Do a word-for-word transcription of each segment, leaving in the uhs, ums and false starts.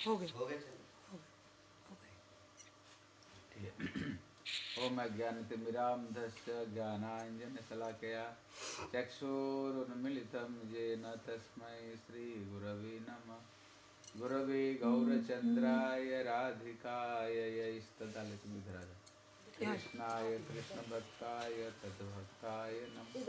हो गए हो गए ओम अज्ञानतिमिरान्धस्य ज्ञानाञ्जनशलाकया चक्षुरुन्मीलितं येन तस्मै श्रीगुरवे नमः। गुरवे गौरचन्द्राय राधिकाय यैस्तदालयतुमिधराज कृष्णाय कृष्णभक्ताय तद्भक्ताय नमः।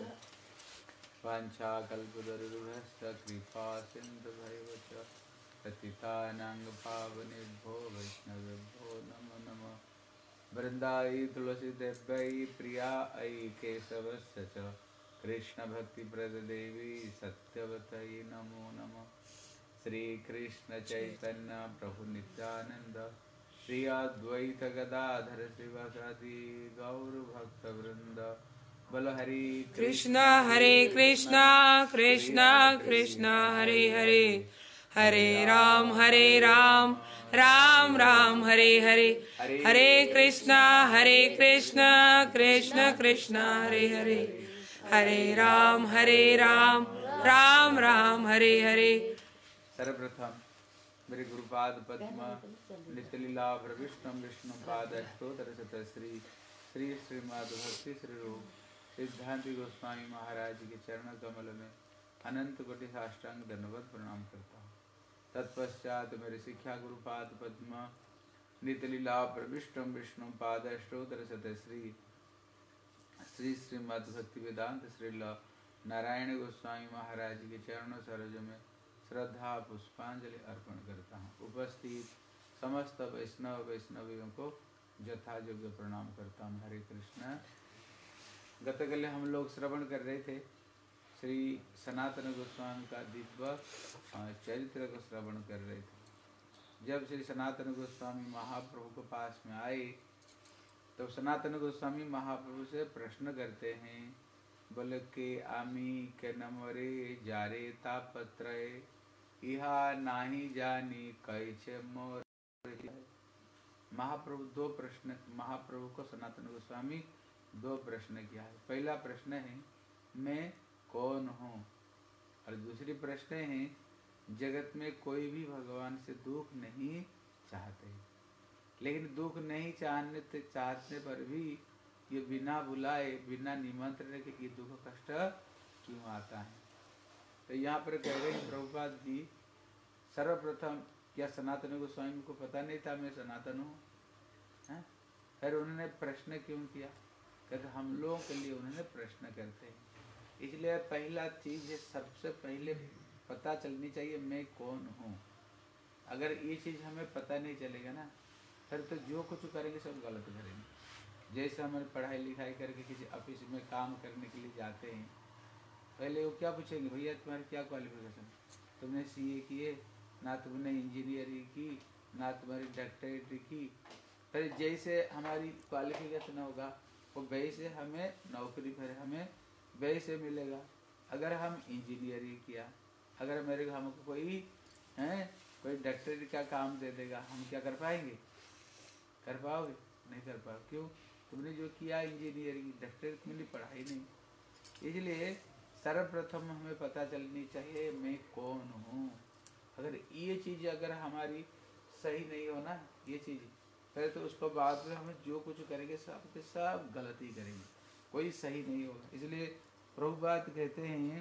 वाञ्छाकल्पतरुभ्यश्च कृपा सिन्धुभ्यैव च पतितानां पावनेभ्यो वैष्णवेभ्यो नमो नमः। वृन्दायै तुलसीदेव्यै प्रियायै केशवस्य च कृष्णभक्तिप्रददेवी सत्यवत्यै नमो नमः। श्रीकृष्णचैतन्य प्रभुनित्यानन्द श्री अद्वैत गदाधर श्रीवासादि गौरभक्तवृन्द बोलो हरे कृष्णा हरे कृष्णा कृष्णा कृष्णा हरे हरे हरे राम हरे राम राम राम हरे हरे हरे कृष्णा हरे कृष्णा कृष्ण कृष्णा हरे हरे हरे राम हरे राम राम राम हरे हरे। सर्वप्रथम मेरे गुरुपाद पद्म नित्यलीला प्रविष्णु विष्णु पाद अष्टोत्तर शतश्री श्री श्रीमद् भक्ति श्री रूप सिद्धांत गोस्वामी महाराज के चरण कमल में अनंत कोटि साष्टांग धन्यवाद प्रणाम करता हूँ। तत्पश्चात मेरे शिक्षा गुरुपाद पद्म नित्यलीला प्रविष्णु विष्णु पाद अष्टोत्तर शतश्री श्री श्रीमद् भक्ति वेदांत श्रील नारायण गोस्वामी महाराज के चरणों सरोज में श्रद्धा पुष्पांजलि अर्पण करता हूँ। उपस्थित समस्त वैष्णव वैष्णवियों को यथा योग्य प्रणाम करता हूँ। हरे कृष्ण। गतकाल हम लोग श्रवण कर रहे थे श्री सनातन गोस्वामी का दिव्य चरित्र को श्रवण कर रहे थे। जब श्री सनातन गोस्वामी महाप्रभु के पास में आए तो सनातन गोस्वामी महाप्रभु से प्रश्न करते हैं, बोले के आमी के नमरे जारे तापत्रय इहा नाही जानी कैसे मोर। महाप्रभु दो प्रश्न महाप्रभु को सनातन गोस्वामी दो प्रश्न किया है। पहला प्रश्न है मैं कौन हूँ, और दूसरी प्रश्न है जगत में कोई भी भगवान से दुख नहीं चाहते, लेकिन दुख नहीं चाहने चाहने पर भी ये बिना बुलाए बिना निमंत्रण के ये दुख कष्ट क्यों आता है। तो यहाँ पर कह रहे हैं प्रभुपाद जी, सर्वप्रथम क्या सनातन गोस्वामी को पता नहीं था मैं सनातन हूँ? फिर उन्होंने प्रश्न क्यों किया? कहते हम लोगों के लिए उन्होंने प्रश्न करते हैं। इसलिए पहला चीज है, सबसे पहले पता चलनी चाहिए मैं कौन हूँ। अगर ये चीज हमें पता नहीं चलेगा ना, फिर तो जो कुछ करेंगे सब गलत करेंगे। जैसे हमारे पढ़ाई लिखाई करके किसी ऑफिस में काम करने के लिए जाते हैं, पहले वो क्या पूछेंगे, भैया तुम्हारी क्या क्वालिफिकेशन, तुमने सीए किए ना, तुमने इंजीनियरिंग की ना, तुम्हारी डॉक्टरेट की। फिर जैसे हमारी क्वालिफिकेशन होगा वो वैसे हमें नौकरी फिर हमें वैसे मिलेगा। अगर हम इंजीनियरिंग किया, अगर मेरे हमको कोई है कोई डॉक्टरी का काम दे देगा, हम क्या कर पाएंगे? कर पाओगे? नहीं कर पाओ। क्यों? तुमने जो किया इंजीनियरिंग डॉक्टरी मिली, पढ़ाई नहीं। इसलिए सर्वप्रथम हमें पता चलनी चाहिए मैं कौन हूँ। अगर ये चीज़ अगर हमारी सही नहीं हो ना, ये चीज़ फिर तो उसको बाद में हमें जो कुछ करेंगे सब के सब गलत ही करेंगे, कोई सही नहीं होगा। इसलिए प्रभुपाद कहते हैं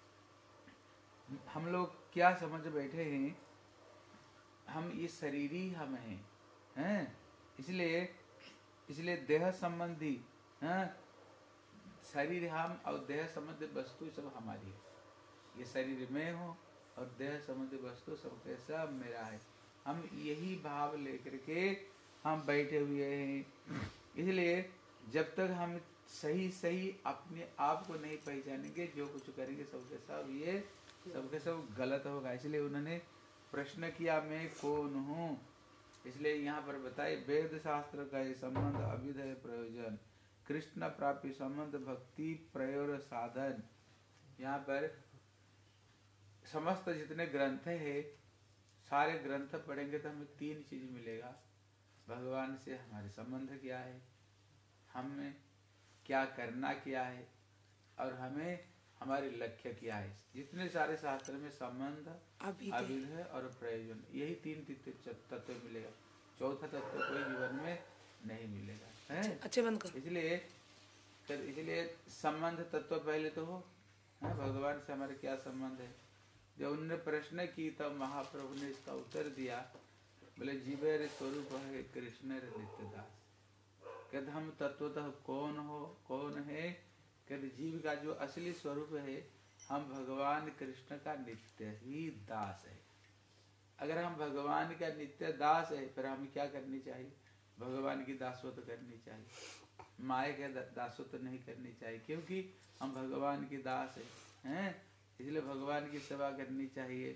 हम लोग क्या समझ बैठे हैं, हम ये शरीर ही हम हैं हैं इसलिए इसलिए देह संबंधी हैं शरीर हम और देह संबंधी वस्तु सब हमारी है। ये शरीर में हो और देह संबंधी वस्तु सब कैसा मेरा है। हम यही भाव लेकर के हम बैठे हुए हैं। इसलिए जब तक हम सही सही अपने आप को नहीं पहचानेंगे, जो कुछ करेंगे सबके सब ये सबके सब गलत होगा। इसलिए उन्होंने प्रश्न किया मैं कौन हूँ। इसलिए यहाँ पर बताए वेद शास्त्र का ये संबंध अभिधेय प्रयोजन कृष्ण प्राप्ति संबंध भक्ति प्रयोग साधन। यहाँ पर समस्त जितने ग्रंथ है, सारे ग्रंथ पढ़ेंगे तो हमें तीन चीज मिलेगा। भगवान से हमारे संबंध क्या है, हमें क्या करना क्या है, और हमें हमारे लक्ष्य क्या है। जितने सारे शास्त्र में संबंध, अभिधेय अभिधेय और प्रयोजन, यही तीन तत्व मिलेगा, चौथा तत्व कोई जीवन में नहीं मिलेगा है। अच्छे बंद करो। इसलिए फिर इसलिए संबंध तत्व पहले तो हो है, भगवान से हमारे क्या संबंध है। जब उन्होंने प्रश्न की तब महाप्रभु ने इसका उत्तर दिया, बोले जीवेर स्वरूप है कृष्ण नित्य दास। कहते हम तत्वतः कौन हो कौन है, कहते जीव का जो असली स्वरूप है हम भगवान कृष्ण का नित्य ही दास है। अगर हम भगवान का नित्य दास है फिर हमें क्या करनी चाहिए, भगवान की दासत्व करनी चाहिए, माया के दासत्व नहीं करनी चाहिए, क्योंकि हम भगवान की दास है हैं। इसलिए भगवान की सेवा करनी चाहिए।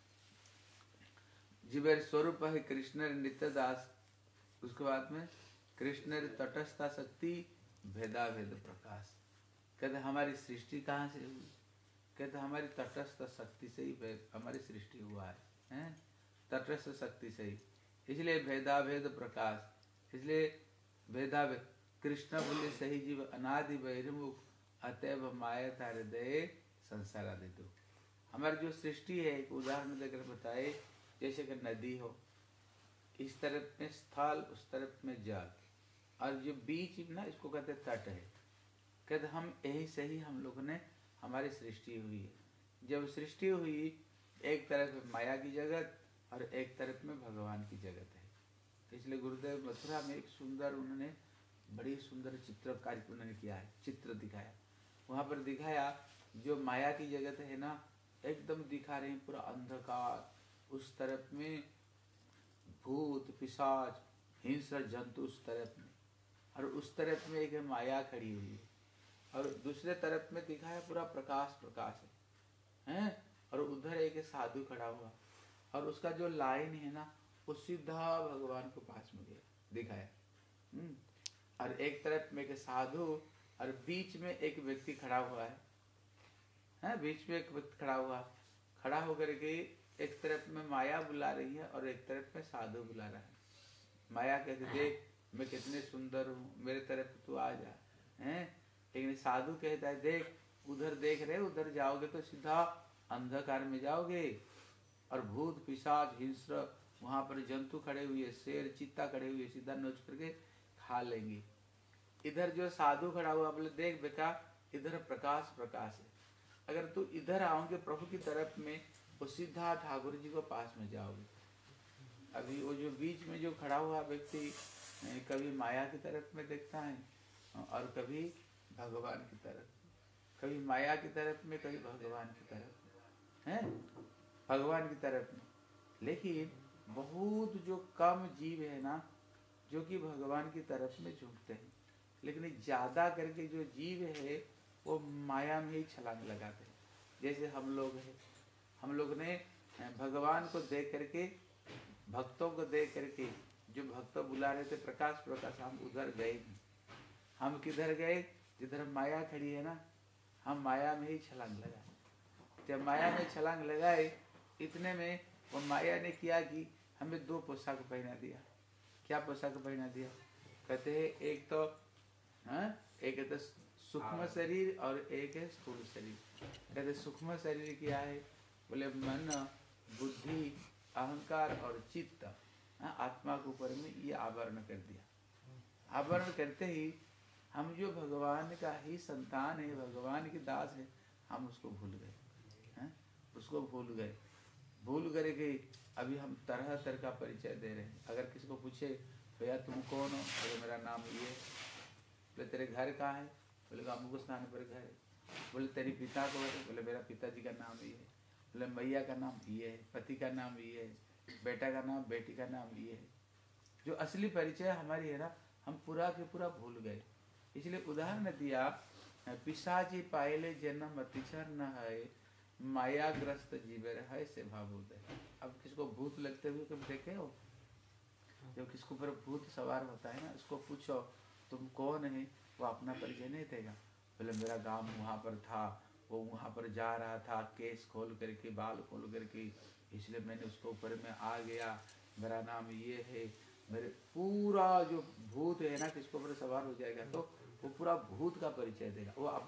जीवेर स्वरूप है कृष्ण नित्य दास। उसके बाद में कृष्ण तटस्था शक्ति भेदा भेद प्रकाश। कहते हमारी सृष्टि कहाँ से हुई, कहते हमारी तटस्थ शक्ति से ही हमारी सृष्टि हुआ है, हैं? तटस्थ शक्ति से ही, इसलिए भेदा भेद प्रकाश। इसलिए भेदा भेद कृष्ण बोले सही जीव अनादि बहिर्मुख अतएव माया हृदय संसार आदि दो। हमारी जो सृष्टि है एक उदाहरण देकर बताए, जैसे कि नदी हो, इस तरफ में स्थल उस तरफ में जल, और जो बीच ना इसको कहते तट है। कहते हम यही से ही हम लोगों ने हमारी सृष्टि हुई है। जब सृष्टि हुई एक तरफ माया की जगत और एक तरफ में भगवान की जगत है। इसलिए गुरुदेव मथुरा में एक सुंदर उन्होंने बड़ी सुंदर चित्रकारी उन्होंने किया है, चित्र दिखाया। वहाँ पर दिखाया जो माया की जगत है ना, एकदम दिखा रहे हैं पूरा अंधकार, उस तरफ में भूत पिशाच हिंस्र जंतु उस तरफ में, और उस तरफ में एक माया खड़ी हुई है, और दूसरे तरफ में दिखाया पूरा प्रकाश प्रकाश है हैं, और उधर एक साधु खड़ा हुआ, और उसका जो लाइन है ना वो सीधा भगवान को पास में गया दिखाया। हम्म और एक तरफ में एक साधु और बीच में एक व्यक्ति खड़ा हुआ है, हैं बीच में एक व्यक्ति खड़ा हुआ, खड़ा होकर के एक तरफ में माया बुला रही है और एक तरफ में साधु बुला रहा है। माया कहते देख मैं कितने सुंदर हूँ, मेरे तरफ तू आ जा, हैं। लेकिन साधु कहता है देख उधर देख रहे, उधर जाओगे तो सीधा अंधकार में जाओगे, और भूत पिशाच हिंस्र वहां पर जंतु खड़े हुए, शेर चीता खड़े हुए, सीधा नोच करके खा लेंगे। इधर जो साधु खड़ा हुआ बोले देख बेटा इधर प्रकाश प्रकाश है, अगर तू इधर आओगे प्रभु की तरफ में वो सीधा ठाकुर जी को पास में जाओगे। अभी वो जो बीच में जो खड़ा हुआ व्यक्ति कभी माया की तरफ में देखता है और कभी भगवान की तरफ, कभी माया की तरफ में कभी भगवान की तरफ है, भगवान की तरफ में। लेकिन बहुत जो कम जीव है ना जो कि भगवान की तरफ में झुकते हैं, लेकिन ज्यादा करके जो जीव है वो माया में ही छलांग लगाते हैं। जैसे हम लोग हैं, हम लोग ने भगवान को देख करके भक्तों को देख करके जो भक्त बुला रहे थे प्रकाश प्रकाश, हम उधर गए नहीं। हम किधर गए, जिधर माया खड़ी है ना, हम माया में ही छलांग लगाए। जब माया में छलांग लगाए इतने में वो माया ने किया कि हमें दो पोशाक पहना दिया। क्या पोशाक पहना दिया, कहते हैं एक तो हाँ एक है तो सूक्ष्म शरीर और एक है स्थूल शरीर। कहते सूक्ष्म शरीर क्या है, बोले मन बुद्धि अहंकार और चित्त, हाँ आत्मा के ऊपर में ये आवरण कर दिया। आवरण करते ही हम जो भगवान का ही संतान है, भगवान की दास है, हम उसको भूल गए, हैं उसको भूल गए भूल करके अभी हम तरह तरह का परिचय दे रहे हैं। अगर किसी को पूछे भैया तुम कौन हो, बोले मेरा नाम ये है। बोले तेरे घर कहाँ है, बोले अमुक स्थान पर घर है। बोले तेरी पिता को है, बोले मेरा पिताजी का नाम ये है। बोले मैया का नाम ये है, पति का नाम ये है, बेटा का नाम बेटी का नाम ये है। जो असली परिचय हमारी है ना हम पूरा के पूरा भूल गए। इसलिए उदाहरण दिया पिशाची पायले जन्म अतिचर न है, मायाग्रस्त जीवर है से भावोदय। अब किसको भूत लगते हुए कभी देखे हो, जब किसको पर भूत सवार होता है ना उसको पूछो तुम कौन है, वो अपना परिचय नहीं देगा। बोले मेरा गांव वहाँ पर था, वो वहाँ पर जा रहा था केस खोल करके बाल खोल करके, इसलिए मैंने उसको ऊपर में आ गया, मेरा नाम ये है। मेरे पूरा जो भूत है ना किसको पर सवार हो जाएगा तो वो पूरा भूत का परिचय देगा, वो अपना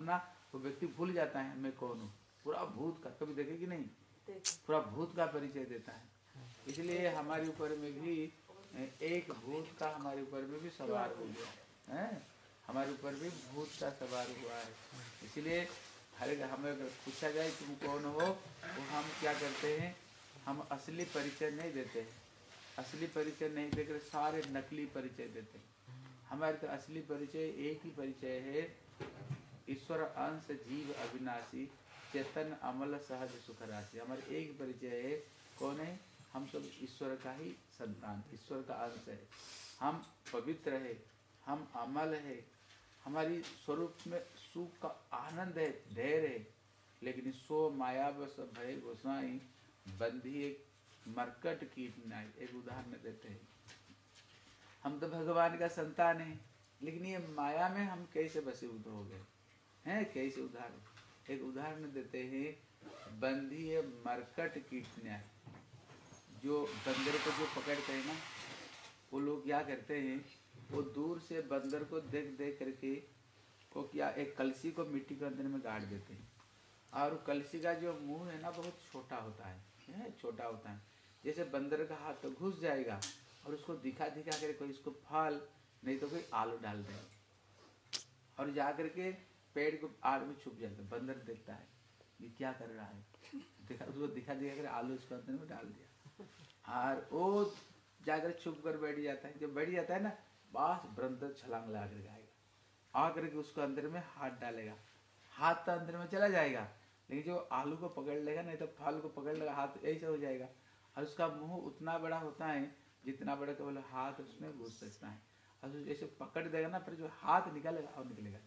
वो व्यक्ति भूल जाता है मैं कौन हूँ, पूरा भूत का, कभी देखे कि नहीं, पूरा भूत का परिचय देता है। इसलिए हमारे ऊपर में भी एक भूत का हमारे ऊपर में भी सवार हो गया है, हमारे ऊपर भी भूत का सवार हुआ है। इसलिए हर हमें अगर पूछा जाए तुम कौन हो, तो हम क्या करते हैं, हम असली परिचय नहीं देते हैं, असली परिचय नहीं देकर सारे नकली परिचय देते हैं। हमारे तो असली परिचय एक ही परिचय है, ईश्वर अंश जीव अविनाशी चेतन अमल सहज सुख राशि। हमारे एक परिचय है, कौन है, हम सब ईश्वर का ही संतान, ईश्वर का अंश है, हम पवित्र है, हम अमल है, हमारी स्वरूप में सुख का आनंद है, धैर्य है। लेकिन सो माया बस भय गोसाई बंधी एक मरकट कीट नाई। एक उदाहरण देते हैं, हम तो भगवान का संतान है, लेकिन ये माया में हम कैसे वशीभूत हो गए हैं, कैसे उदाहरण, एक उदाहरण देते हैं, बंधी है मरकट कीट न्याय। जो बंदर को जो पकड़ते हैं ना, वो लोग क्या करते हैं, वो दूर से बंदर को देख देख करके वो क्या एक कलसी को मिट्टी के अंदर में गाड़ देते हैं, और कलसी का जो मुंह है ना बहुत छोटा होता है, है छोटा होता है, जैसे बंदर का हाथ तो घुस जाएगा और उसको दिखा दिखा कर कोई इसको फल नहीं तो कोई आलू डाल देगा, और जा करके पेड़ को आग में छुप जाता है। बंदर देखता है ये क्या कर रहा है, दिखा उसको दिखा दिखा कर आलू इसको अंदर में डाल दिया, और वो जाकर छुप कर बैठ जाता है। जब बैठ जाता है ना, बस बंदर छलांग लगा कर आएगा, आ करके उसको अंदर में हाथ डालेगा, हाथ तो अंदर में चला जाएगा, लेकिन जो आलू को पकड़ लेगा नहीं तो फल को पकड़ लेगा, हाथ ऐसे हो जाएगा, और उसका मुंह उतना बड़ा होता है जितना बड़ा केवल हाथ उसमें घुस सकता है, और जैसे पकड़ देगा ना, फिर जो हाथ निकालेगा और निकलेगा।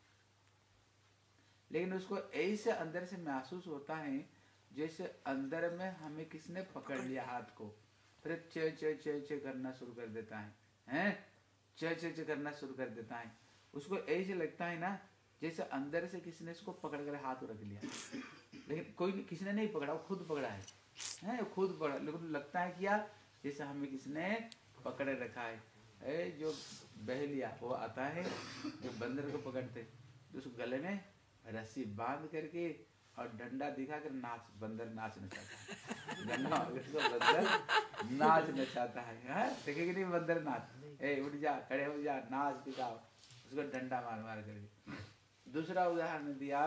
लेकिन उसको ऐसे अंदर से महसूस होता है जैसे अंदर में हमें किसने पकड़ लिया हाथ को, फिर चे चे चे चे करना शुरू कर देता है, हैं चे चे चे करना शुरू कर देता है। उसको ऐसे लगता है ना जैसे अंदर से किसी ने इसको पकड़ कर हाथ रख लिया, लेकिन कोई किसी ने नहीं पकड़ा, वो खुद पकड़ा है, हैं खुद पकड़ा, लेकिन लगता है क्या जैसे हमें किसने पकड़े रखा है। ए, जो बहलिया वो आता है, जो बंदर को पकड़ते तो उसको गले में रस्सी बांध करके और डंडा दिखा कर नाच, बंदर नाच नचाता है, डंडा उसको बंदर नाच नचाता है, देखेगी नहीं बंदर नाच, ए उठ जा, खड़े हो जा, नाच दिखाओ, उसको डंडा मार मार करके। दूसरा उदाहरण दिया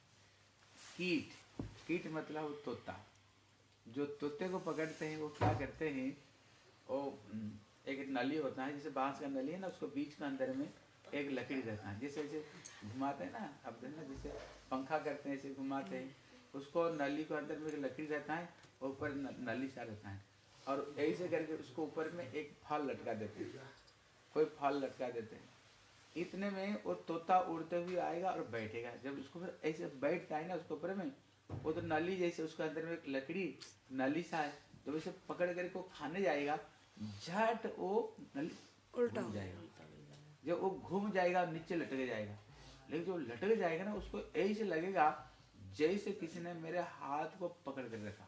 कीट, कीट मतलब तोता, जो तोते को पकड़ते हैं वो क्या करते हैं, वो एक नली होता है, जैसे बांस का नली है ना, उसको बीच के अंदर में एक लकड़ी रहता है, जैसे जैसे घुमाते हैं ना, अब देखना जैसे पंखा करते हैं ऐसे घुमाते हैं, उसको नली के अंदर में एक लकड़ी रहता है, ऊपर नली सा रहता है, और ऐसे करके उसको ऊपर में एक फल लटका देते हैं, कोई फल लटका देते हैं। इतने में वो तोता उड़ते हुए आएगा और बैठेगा, जब उसको फिर ऐसे बैठता है ना उसके ऊपर में, वो तो नली जैसे उसके अंदर में एक लकड़ी नली सा है, जब इसे पकड़ करके वो खाने जाएगा, झट वो नली उल्टा हो जाएगा, जब वो घूम जाएगा नीचे लटक जाएगा, लेकिन जो लटक जाएगा ना उसको ऐसे लगेगा जैसे किसी ने मेरे हाथ को पकड़ कर रखा,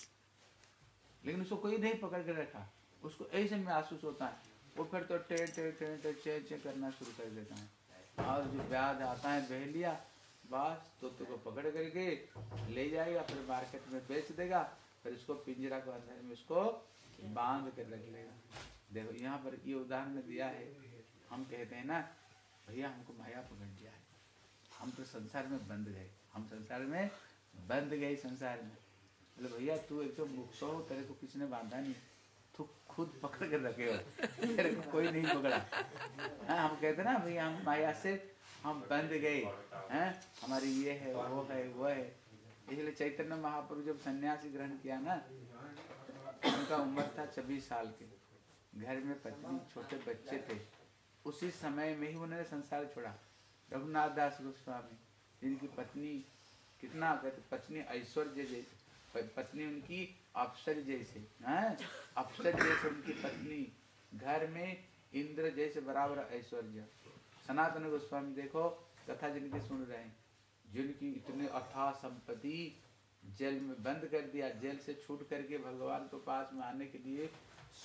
लेकिन उसको कोई नहीं पकड़ कर रखा, उसको ऐसे महसूस होता है। वो फिर तो टे टे टे टे चे चे करना शुरू कर देता है, और जो ब्याज आता है बहलिया, बस तोते को पकड़ करके ले जाएगा, फिर मार्केट में बेच देगा, फिर उसको पिंजरा के अंदर में उसको बांध कर रख लेगा। देखो यहाँ पर ये उदाहरण दिया है, हम कहते हैं ना भैया हमको माया पकड़ लिया है, हम तो संसार में बंद गए, हम संसार में बंद गए संसार में, मतलब भैया तू एकदम मुक्त हो, तेरे को किसी ने बांधा नहीं, तू खुद पकड़ कर रखे हो, तेरे को कोई नहीं पकड़ा। हाँ हम कहते ना भैया हम माया से हम बंद गए हैं, हमारी ये है वो है वो है। इसलिए चैतन्य महाप्रभु जब सन्यासी ग्रहण किया ना, उनका उम्र था छब्बीस साल के, घर में पत्नी छोटे बच्चे थे, उसी समय में ही उन्होंने संसार छोड़ा। रघुनाथ दास गोस्वामी जिनकी पत्नी कितना पत्नी ऐश्वर्य जैसे, पत्नी उनकी अप्सर जैसे, हैं अप्सर जैसे उनकी पत्नी, घर में इंद्र जैसे बराबर ऐश्वर्य। सनातन गोस्वामी देखो कथा जिनकी सुन रहे हैं, जिनकी इतने अथाह संपत्ति जेल में बंद कर दिया, जेल से छूट करके भगवान के पास में आने के लिए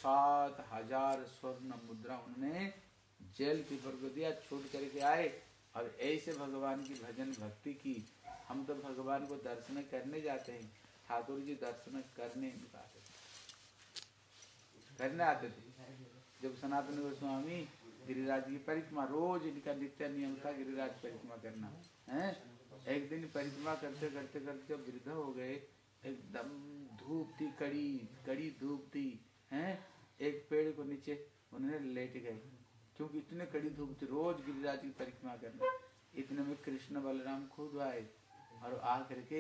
सात हजार स्वर्ण मुद्रा उन्होंने जेल की ऊपर को दिया, छूट करके आए और ऐसे भगवान की भजन भक्ति की। हम तो भगवान को दर्शन करने जाते हैं, ठाकुर जी दर्शन करने नहीं पाते, करने आते थे। जब सनातन गोस्वामी गिरिराज की परिक्रमा, रोज इनका नित्य नियम था गिरिराज परिक्रमा करना है। एक दिन परिक्रमा करते करते करते जब वृद्ध हो गए, एकदम धूप थी, कड़ी कड़ी धूप थी हैं। एक पेड़ को नीचे उन्होंने लेट गए, क्योंकि इतने कड़ी धूप थी, रोज गिरिराज की परिक्रमा करना। इतने में कृष्ण बलराम खुद आए और आ करके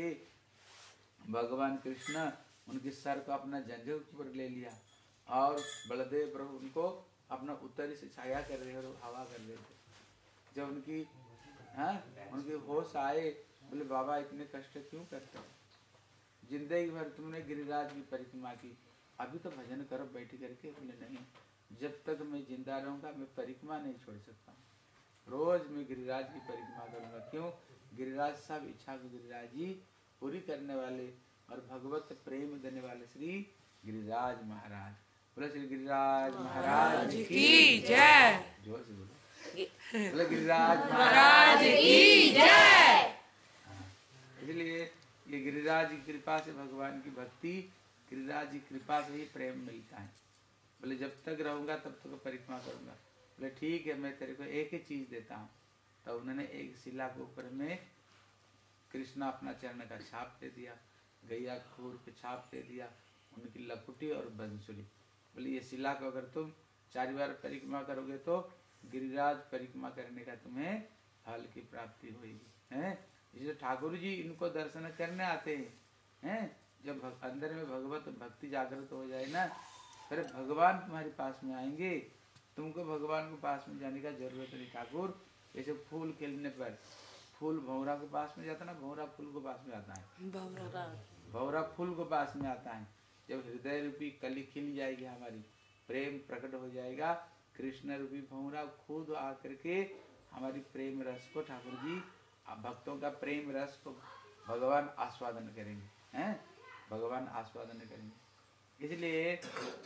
भगवान कृष्ण उनके सर को अपना जंघे ऊपर ले लिया और बलदेव प्रभु उनको अपना उत्तरी से छाया कर रहे और हवा कर रहे थे। जब उनकी हाँ उनके होश आए, बोले बाबा इतने कष्ट क्यों करते हो, जिंदगी भर तुमने गिरिराज की परिक्रमा की, अभी तो भजन करो बैठ करके। बोले नहीं, जब तक मैं जिंदा रहूंगा मैं परिक्रमा नहीं छोड़ सकता, रोज मैं गिरिराज की परिक्रमा करूंगा। क्यों? गिरिराज सब इच्छा को गिरिराज जी पूरी करने वाले और भगवत प्रेम देने वाले श्री गिरिराज महाराज। बोले श्री गिरिराज महाराज की जय। जोर से बोलो, बोले गिरिराज महाराज की जय। इसलिए ये गिरिराज की कृपा से भगवान की भक्ति, गिरिराज की कृपा से ही प्रेम मिलता है। बोले जब तक रहूंगा तब तक परिक्रमा करूंगा। बोले ठीक है, मैं तेरे को एक ही चीज देता हूँ। तो उन्होंने एक शिला के ऊपर में कृष्णा अपना चरण का छाप दे दिया, गैया खूर पे छाप दे दिया, उनकी लकुटी और बंसुरी। बोले ये शिला को अगर तुम चार बार परिक्रमा करोगे तो गिरिराज परिक्रमा करने का तुम्हें फल की प्राप्ति होगी हैं। इसलिए ठाकुर जी इनको दर्शन करने आते हैं हैं। जब अंदर में भगवत भक्ति जागृत हो जाए ना, फिर भगवान तुम्हारे पास में आएंगे। तुमको भगवान के पास में जाने का जरूरत नहीं। ठाकुर जैसे फूल खिलने पर फूल भौरा के पास में जाता है ना, भौरा फूल के पास में आता है, भौरा फूल के पास में आता है। जब हृदय रूपी कली खिल जाएगी, हमारी प्रेम प्रकट हो जाएगा, कृष्ण रूपी भौरा खुद आकर के हमारी प्रेम रस को, ठाकुर जी भक्तों का प्रेम रस को भगवान आस्वादन करेंगे हैं, भगवान आस्वादन करेंगे। इसलिए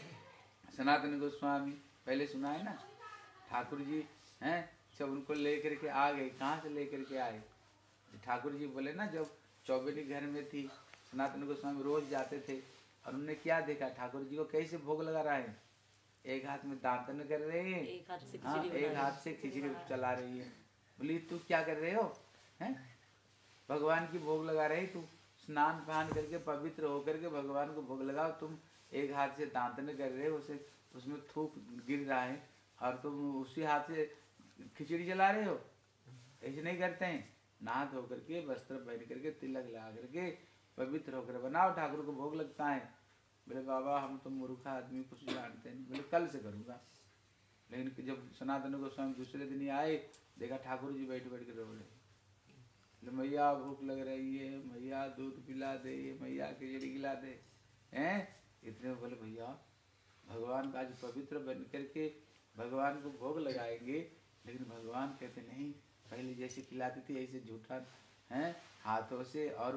सनातन गोस्वामी पहले सुना है ना, ठाकुर जी हैं जब उनको लेकर के आ गए, कहाँ से लेकर के आए? ठाकुर जी बोले ना, जब चौबेली घर में थी, सनातन गोस्वामी रोज जाते थे और उन्होंने क्या देखा, ठाकुर जी को कैसे भोग लगा रहा है, एक हाथ में दांतन कर रहे हैं, एक हाथ से हाँ, एक हाथ से खिचड़ी चला रही है। बोली तू क्या कर रहे हो हैं? भगवान की भोग लगा रही, तू स्नान पान करके पवित्र होकर के भगवान को भोग लगाओ, तुम एक हाथ से दांतन कर रहे हो, उसे उसमें थूक गिर रहा है और तुम उसी हाथ से खिचड़ी चला रहे हो। ऐसे नहीं करते हैं, नहा धो करके वस्त्र पहन करके तिलक लगा करके पवित्र होकर बनाओ, ठाकुर को भोग लगता है। बोले बाबा हम तो मूर्खा आदमी, कुछ जानते नहीं। बोले कल से करूँगा। लेकिन जब सनातन गोस्वामी दूसरे दिन ही आए, देखा ठाकुर जी बैठ बैठ के रो रहे। बोले मैया भूख लग रही है, मैया दूध पिला दे, मैया खिचड़ी खिला दे हैं। इतने बोले भैया भगवान का आज पवित्र बन करके भगवान को भोग लगाएंगे। लेकिन भगवान कहते नहीं, पहले जैसे खिलाती थी ऐसे झूठा हैं हाथों से और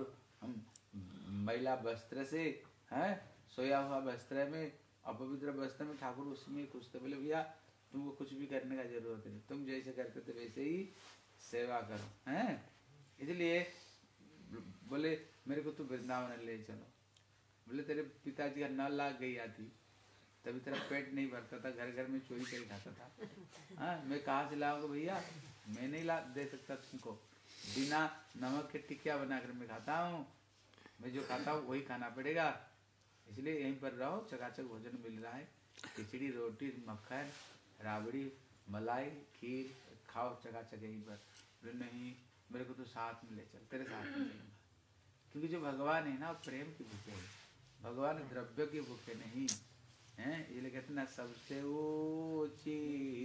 मैला वस्त्र से हैं, सोया हुआ वस्त्र में, अपवित्र वस्त्र में ठाकुर उसमें कुछ तो। बोले भैया तुमको कुछ भी करने का जरूरत नहीं, तुम जैसे करते थे वैसे ही सेवा करो हैं। इसलिए बोले मेरे को तू वृंदावन ले चलो। बोले तेरे पिताजी का नल लाग गई आती, तभी तेरा पेट नहीं भरता था, घर घर में चोरी कर खाता था। हाँ मैं कहाँ से लाऊंगा भैया, मैं नहीं ला दे सकता तुमको। बिना नमक के टिकिया बनाकर मैं खाता हूँ, मैं जो खाता हूँ वही खाना पड़ेगा। इसलिए यहीं पर रहो, चकाचक भोजन मिल रहा है, खिचड़ी रोटी मक्खन राबड़ी मलाई खीर खाओ चकाचक यहीं पर। बोले नहीं मेरे को तो साथ में ले चल, तेरे साथ में चलूंगा। क्योंकि जो भगवान है ना वो प्रेम की भूखे है, भगवान द्रव्य की भूखे नहीं हैं। इसलिए कहते ना सबसे ऊंची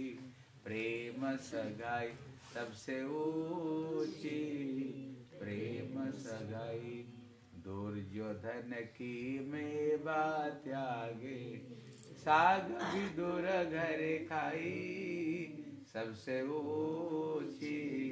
प्रेम सगाई, सबसे ऊंची प्रेम सगाई, दुर्योधन की में बात त्यागे, साग भी दूर घर खाई, सबसे ऊंची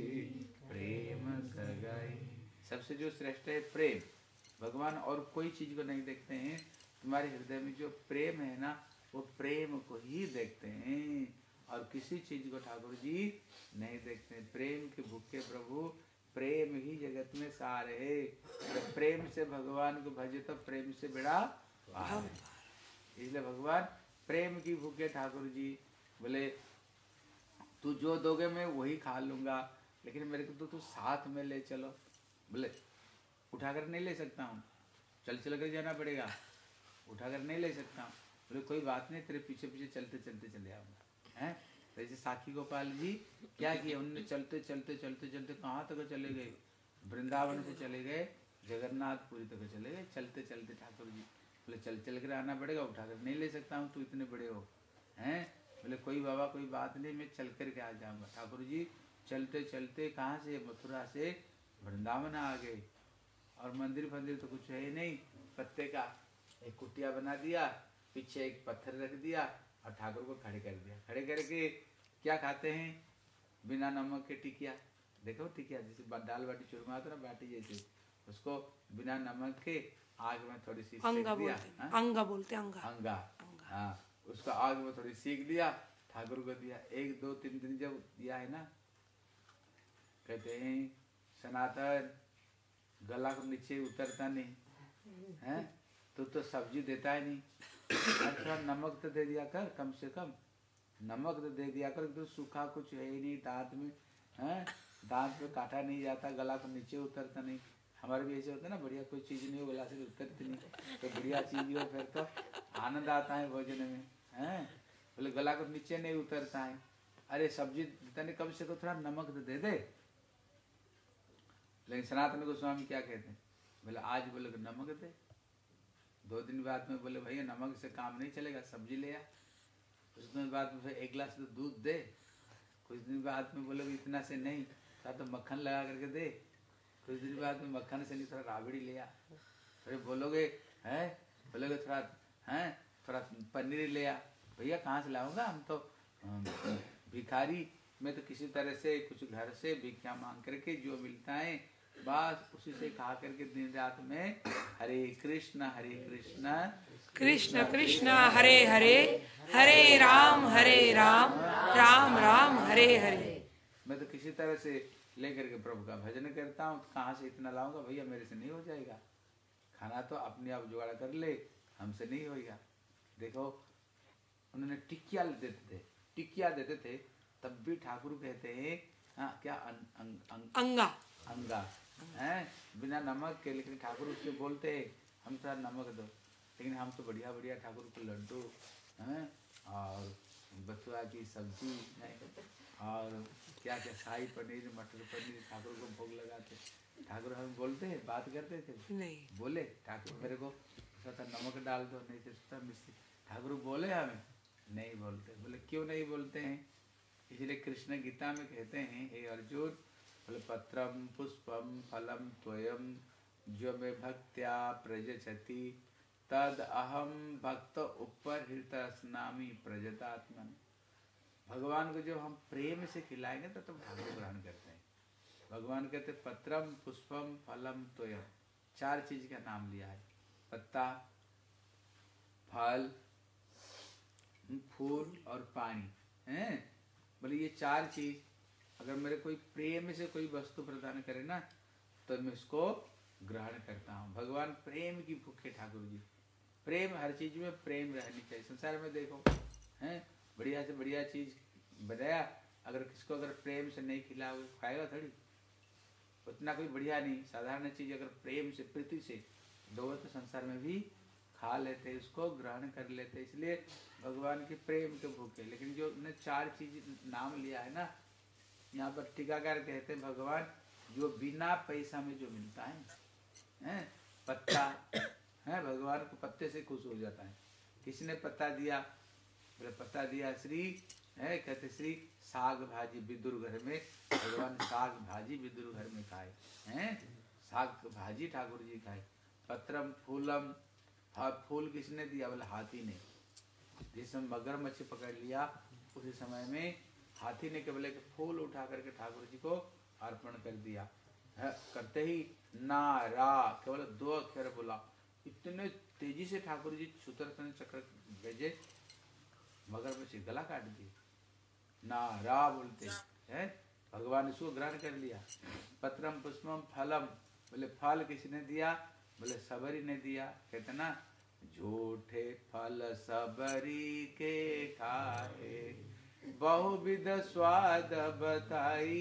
प्रेम सगाई। सबसे जो श्रेष्ठ है प्रेम, भगवान और कोई चीज को नहीं देखते हैं। तुम्हारे हृदय में जो प्रेम है ना, वो प्रेम को ही देखते हैं। और किसी चीज को ठाकुर जी नहीं देखते। प्रेम के भूखे प्रभु, प्रेम ही जगत में सार है। जब प्रेम से भगवान को भजे तो प्रेम से बेड़ा पार है। इसलिए भगवान प्रेम की भूखे ठाकुर जी बोले तू जो दोगे मैं वही खा लूंगा, लेकिन मेरे को तो तू साथ में ले चलो। बोले उठाकर नहीं ले सकता हूँ, चल चल कर जाना पड़ेगा, उठाकर नहीं ले सकता हूँ। बोले कोई बात नहीं, तेरे पीछे पीछे चलते चलते चले आऊंगा। हैं जैसे साखी गोपाल जी क्या किया, उन्होंने चलते चलते चलते चलते कहाँ तक चले गए, वृंदावन से चले गए, जगन्नाथपुरी तक चले गए, चलते चलते ठाकुर जी। बोले चल चल कर आना पड़ेगा, उठाकर नहीं ले सकता हूँ, तू इतने बड़े हो। हैं बोले कोई बाबा कोई बात नहीं, मैं चल कर के आ जाऊंगा। ठाकुर जी चलते चलते कहाँ से, मथुरा से वृंदावन आ गए। और मंदिर फंदिर तो कुछ है ही नहीं, पत्ते का एक कुटिया बना दिया, पीछे एक पत्थर रख दिया और ठाकुर को खड़े कर दिया। खड़े करके क्या खाते हैं, बिना नमक के टिकिया। देखो टिकिया जैसे दाल बाटी चूरमा होता है ना, बाटी जैसे, उसको बिना नमक के आग में थोड़ी सी अंगा सेक दिया। बोलते, अंगा बोलते अंगा अंगा, हाँ उसको आग में थोड़ी सेक दिया, ठाकुर को दिया। एक दो तीन दिन जब दिया है ना, कहते हैं सनातन गला को नीचे उतरता नहीं है, तो तो सब्जी देता है नहीं, अच्छा नमक तो दे दिया कर, कम से कम नमक तो दे दिया कर, तो सूखा कुछ है ही नहीं दांत में, हैं दांत पे काटा नहीं जाता, गला को नीचे उतरता नहीं। हमारे भी ऐसे होता है ना, बढ़िया कोई चीज़ नहीं हो गला से उतरती नहीं, तो बढ़िया चीज़ हो फिर तो आनंद आता है भोजन में। हैं बोले गला को नीचे नहीं उतरता है, अरे सब्जी देता नहीं, कम से कम थोड़ा नमक तो दे दे। लेकिन सनातन गोस्वामी क्या कहते हैं, बोले आज बोले नमक दे, दो दिन बाद में बोले भैया नमक से काम नहीं चलेगा, सब्जी ले आ। कुछ दिन बाद में फिर एक गिलास तो दूध दे, कुछ दिन बाद में बोले इतना से नहीं, थोड़ा तो मक्खन लगा करके दे, कुछ दिन बाद में मक्खन से नहीं थोड़ा राबड़ी ले आ। फिर बोलोगे हैं, बोलोगे थोड़ा हैं थोड़ा पनीर ले आ। भैया कहाँ से लाऊंगा, हम तो भिखारी, मैं तो किसी तरह से कुछ घर से भिक्षा मांग करके जो मिलता है बस उसी से खा करके दिन रात में हरे कृष्ण हरे कृष्ण कृष्ण कृष्ण हरे हरे, हरे राम हरे राम, राम राम हरे हरे। मैं तो किसी तरह से लेकर के प्रभु का भजन करता हूँ, तो कहाँ से इतना लाऊंगा भैया, मेरे से नहीं हो जाएगा। खाना तो अपने आप जुगाड़ कर ले, हमसे नहीं होगा। देखो उन्होंने टिकिया देते थे, टिकिया देते थे, तब भी ठाकुर कहते हैं हाँ क्या अं, अं, अं, अंगा अंगा हैं बिना नमक के, लेकिन ठाकुर उसके बोलते हैं हम थोड़ा नमक दो। लेकिन हम तो बढ़िया बढ़िया ठाकुर को लड्डू हैं और बथुआ की सब्जी नहीं और क्या क्या शाही पनीर मटर पनीर ठाकुर को भोग लगाते। ठाकुर हम बोलते हैं बात करते थे नहीं, बोले ठाकुर मेरे को थोड़ा नमक डाल दो, नहीं तो मिस्त्री। ठाकुर बोले हमें नहीं बोलते। बोले क्यों नहीं बोलते हैं, इसलिए कृष्ण गीता में कहते हैं हे अर्जुन, बोले पत्रम पुष्पम फलम त्वयम जो में भक्त्या प्रजछति तद अहम भक्त ऊपर हृतस्नामी प्रजतात्मन। भगवान को जब हम प्रेम से खिलाएंगे तो तुम ठाकुर ग्रहण करते हैं। भगवान कहते पत्रम पुष्पम फलम त्वयम, चार चीज का नाम लिया है, पत्ता फल फूल और पानी हैं। बोले ये चार चीज अगर मेरे कोई प्रेम से कोई वस्तु प्रदान करे ना तो मैं उसको ग्रहण करता हूँ। भगवान प्रेम की भूखे ठाकुर जी, प्रेम हर चीज में प्रेम रहनी चाहिए। संसार में देखो हैं बढ़िया से बढ़िया चीज बनाया, अगर किसको अगर प्रेम से नहीं खिलाओगे खाएगा थोड़ी, उतना कोई बढ़िया नहीं। साधारण चीज अगर प्रेम से प्रीति से दो तो संसार में भी खा लेते, उसको ग्रहण कर लेते। इसलिए भगवान के प्रेम के भूखे। लेकिन जो ने चार चीज नाम लिया है ना, यहाँ पर टीकाकार कहते हैं भगवान जो बिना पैसा में जो मिलता है, हैं पत्ता है, भगवान को पत्ते से खुश हो जाता है। किसी ने पत्ता दिया, बोले पत्ता दिया श्री है, कहते श्री साग भाजी विदुर घर में, भगवान साग भाजी विदुर घर में खाए हैं, साग भाजी ठाकुर जी खाए। पत्रम फूलम, फूल किसने दिया, बोले हाथी ने। जिस समय मगरमच्छ पकड़ लिया उसी समय में हाथी ने केवल एक फूल उठा करके ठाकुर जी को अर्पण कर दिया है। करते ही ना रा केवल दो अक्षर बोला, इतने तेजी से ठाकुर जी सुदर्शन चक्र भेजे, मगरमच्छ गला काट दिए। नारा बोलते हैं, भगवान इसको ग्रहण कर लिया। पत्रम पुष्पम फलम, बोले फल किसने दिया? बोले सबरी ने दिया। कहते ना, झूठे फल सबरी के खाए, बहुविध स्वाद बताई,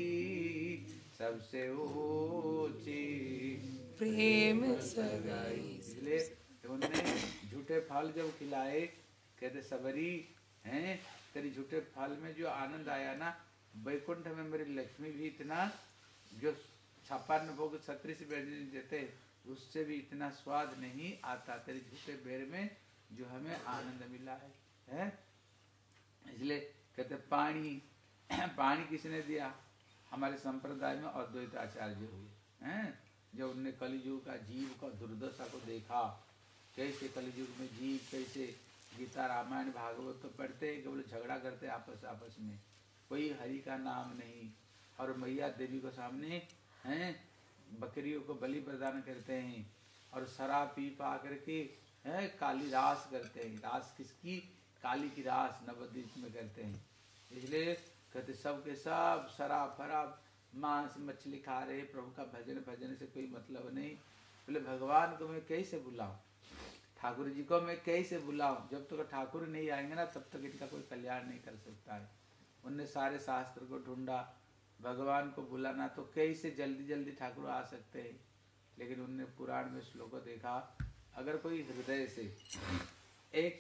सबसे ऊंची प्रेम सगाई। इसलिए उन्होंने झूठे फल जब खिलाए, कहते सबरी हैं, तेरी झूठे फल में जो आनंद आया ना, वैकुंठ में मेरी लक्ष्मी भी इतना, जो छप्पन भोग छत्तीस व्यंजन देते उससे भी इतना स्वाद नहीं आता तेरे झूठे बेर में जो हमें आनंद मिला है, है? इसलिए कहते पानी, पानी किसने दिया? हमारे संप्रदाय में अद्वैत आचार्य हुए हैं, जब उनने कलियुग का जीव का दुर्दशा को देखा, कैसे कलियुग में जीव कैसे गीता रामायण भागवत तो पढ़ते हैं, केवल झगड़ा करते आपस आपस में, कोई हरि का नाम नहीं, और मैया देवी को सामने हैं बकरियों को बलि प्रदान करते हैं, और शराब पी पा करके हैं काली रास करते हैं। रास किसकी? काली की रास नवद्वीप में करते हैं। इसलिए कहते सब के सब शराब फराब मांस मछली खा रहे, प्रभु का भजन भजन से कोई मतलब नहीं। बोले भगवान को मैं कैसे बुलाऊं, ठाकुर जी को मैं कैसे बुलाऊं? जब तक तो ठाकुर नहीं आएंगे ना तब तक तो इनका कोई कल्याण नहीं कर सकता है। उनने सारे शास्त्र को ढूंढा, भगवान को बुलाना तो कैसे जल्दी जल्दी ठाकुर आ सकते हैं, लेकिन उनने पुराण में श्लोक देखा, अगर कोई हृदय से एक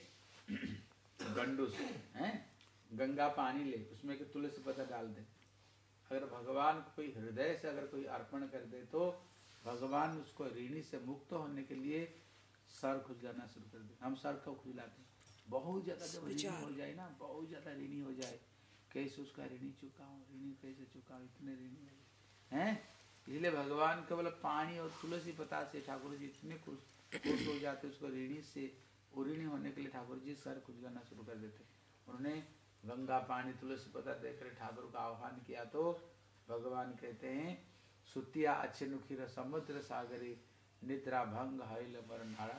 गंडूस है गंगा पानी ले, उसमें के तुलसी पत्ता डाल दे, अगर भगवान को कोई हृदय से अगर कोई अर्पण कर दे तो भगवान उसको ऋणी से मुक्त होने के लिए सर खुजलाना शुरू कर दे। हम सर को खुजलाते बहुत ज्यादा, जब ऋणी हो जाए ना, बहुत ज्यादा ऋणी हो जाए, कैसे उसका ऋणी चुकाऊं, ऋणी कैसे चुकाऊं, इतने ऋणी हैं। इसलिए भगवान केवल पानी और तुलसी पत्ता से ठाकुर जी इतने खुश खुश हो जाते, उसको ऋणी से ऋणी होने के लिए ठाकुर जी सर खुजलाना शुरू कर देते। उन्होंने गंगा पानी तुलसी पत्ता देकर ठाकुर का आह्वान किया तो भगवान कहते हैं, सुतिया अच्छे नुखीर समुद्र सागरी, निद्रा भंग हईल मर नाड़ा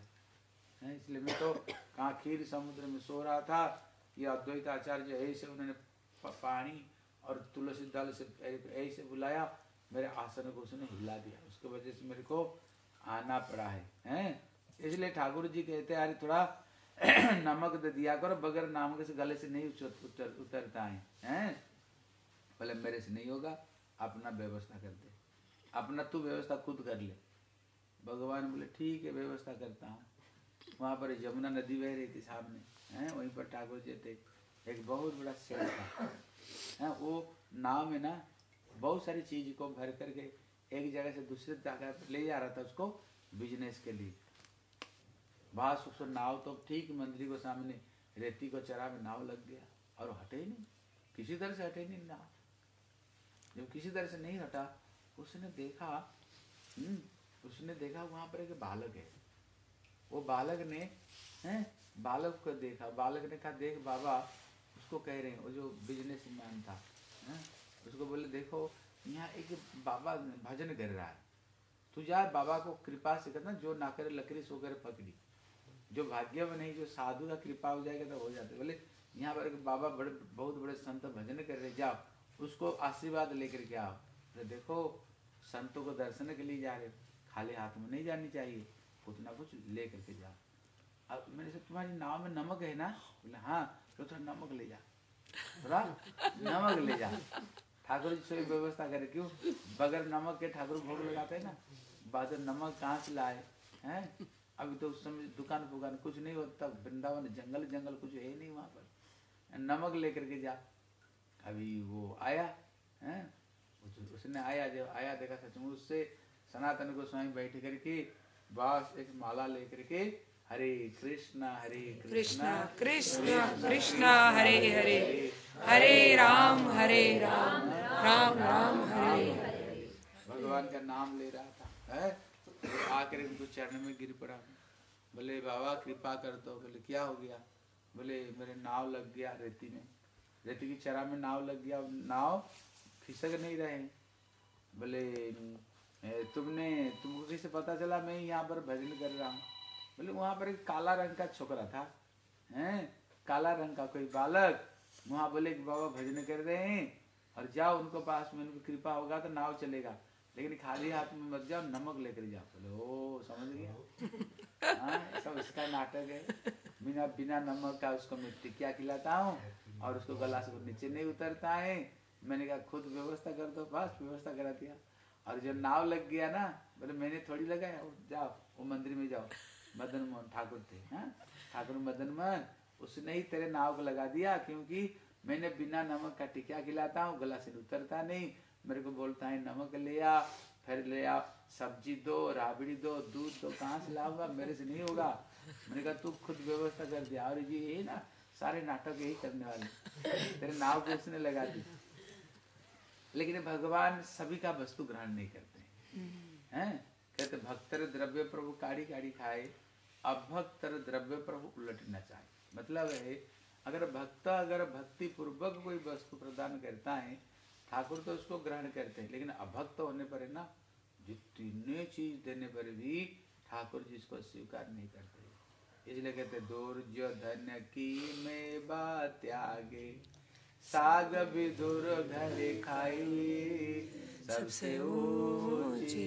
है। इसलिए मैं तो कहाँ खीर समुद्र में सो रहा था, ये अद्वैत आचार्य ऐसे उन्होंने पानी और तुलसी दल से ऐसे बुलाया, मेरे आसन को उसने हिला दिया, उसके वजह से मेरे को आना पड़ा है, हैं? इसलिए ठाकुर जी कहते हैं, अरे थोड़ा नमक दे दिया करो, बगैर नमक से गले से नहीं उतर, उतरता है, हैं? बोले मेरे से नहीं होगा, अपना व्यवस्था कर दे, अपना तू व्यवस्था खुद कर ले। भगवान बोले ठीक है व्यवस्था करता हूँ। वहाँ पर यमुना नदी बह रही थी सामने, हैं? वहीं पर ठाकुर जी थे, एक बहुत बड़ा शेर था, हैं? वो नाव में ना बहुत सारी चीज को भर करके एक जगह से दूसरी जगह पर ले जा रहा था, उसको बिजनेस के लिए। वहाँ उसको नाव तो ठीक मंदिर को सामने रेती को चरा में नाव लग गया और हटे ही नहीं, किसी तरह से हटे नहीं नाव। जब किसी तरह से नहीं हटा, उसने देखा हम्म उसने देखा वहाँ पर एक बालक है। वो बालक ने हैं बालक को देखा, बालक ने कहा देख बाबा, उसको कह रहे हैं, वो जो बिजनेस मैन था, हैं? उसको बोले देखो यहाँ एक बाबा भजन कर रहा है, तू जा बाबा को कृपा से करना, जो ना करे लकड़ी सो करे पकड़ी, जो भाग्य में नहीं, जो साधु का कृपा हो जाएगा तो हो जाते। बोले यहाँ पर एक बाबा बड़े बहुत बड़े संत भजन कर रहे, जाओ उसको आशीर्वाद लेकर के आओ। तो देखो संतों को दर्शन के लिए जा रहे, खाली हाथ में नहीं जानी चाहिए, कुछ ना कुछ ले करके जाओ। अब मैंने सोचा तुम्हारी नाव में नमक है ना? बोले हाँ, तो थोड़ा नमक ले जा, थोड़ा नमक ले जा। ठाकुर जी से व्यवस्था करे, क्यों बगैर नमक के ठाकुर भोग लगाते हैं ना, बाद नमक कहाँ से लाए हैं? अभी तो उस समय दुकान फुकान कुछ नहीं होता, वृंदावन जंगल जंगल कुछ है नहीं वहाँ पर, नमक लेकर के जा। अभी वो आया है, उसने आया, जब आया देखा सचमुच उससे सनातन गोस्वामी बैठ करके बस एक माला लेकर के हरे कृष्णा हरे कृष्णा कृष्णा कृष्णा हरे हरे, हरे राम हरे राम राम राम हरे हरे। भगवान का नाम ले रहा था, है? आकर उनको चरण में गिर पड़ा। बोले बाबा कृपा कर दो। बोले क्या हो गया? बोले मेरे नाव लग गया रेती में, रेती की चरा में नाव लग गया, नाव खिसक नहीं रहे। बोले तुमने तुमको कैसे पता चला मैं यहाँ पर भजन कर रहा हूँ? बोले वहाँ पर एक काला रंग का छोकरा था, हैं? काला रंग का कोई बालक वहाँ बोले कि बाबा भजन कर रहे हैं और जाओ उनको पास में, उनकी कृपा होगा तो नाव चलेगा, लेकिन खाली हाथ में मत जाओ, नमक लेकर जाओ। बोले ओ समझ गया, हाँ सब इसका नाटक है। बिना बिना नमक का उसको मैं टिकिया खिलाता हूँ और उसको गला से नीचे नहीं उतरता है। मैंने कहा खुद व्यवस्था कर दो, बस व्यवस्था करा दिया। और जो नाव लग गया ना, बोले मैंने थोड़ी लगाया, जाओ वो मंदिर में जाओ, मदन मोहन ठाकुर थे, हाँ ठाकुर मदन मोहन, उसने ही तेरे नाव को लगा दिया, क्योंकि मैंने बिना नमक का टिकिया खिलाता हूँ, गला से उतरता नहीं। मेरे को बोलता है नमक ले आ, फिर ले आ, सब्जी दो, राबड़ी दो, दूध दो, कहाँ से लाऊंगा, मेरे से नहीं होगा। मैंने कहा तू खुद व्यवस्था कर दिया। और जी यही ना सारे नाटक यही करने वाले, तेरे नाव को उसने लगा दी। लेकिन भगवान सभी का वस्तु ग्रहण नहीं करते हैं। कहते भक्तर द्रव्य प्रभु काढ़ी काढ़ी खाए, अभक्तर द्रव्य प्रभु उलट न चाहे। मतलब है अगर भक्त अगर भक्ति पूर्वक कोई वस्तु प्रदान करता है, ठाकुर तो उसको ग्रहण करते हैं, लेकिन अभक्त होने पर है ना, जितने चीज देने पर भी ठाकुर जी इसको स्वीकार नहीं करते। इसलिए कहते दुर्योधन की में बात त्यागे, साग विदुर घरे खाई, सबसे ऊंची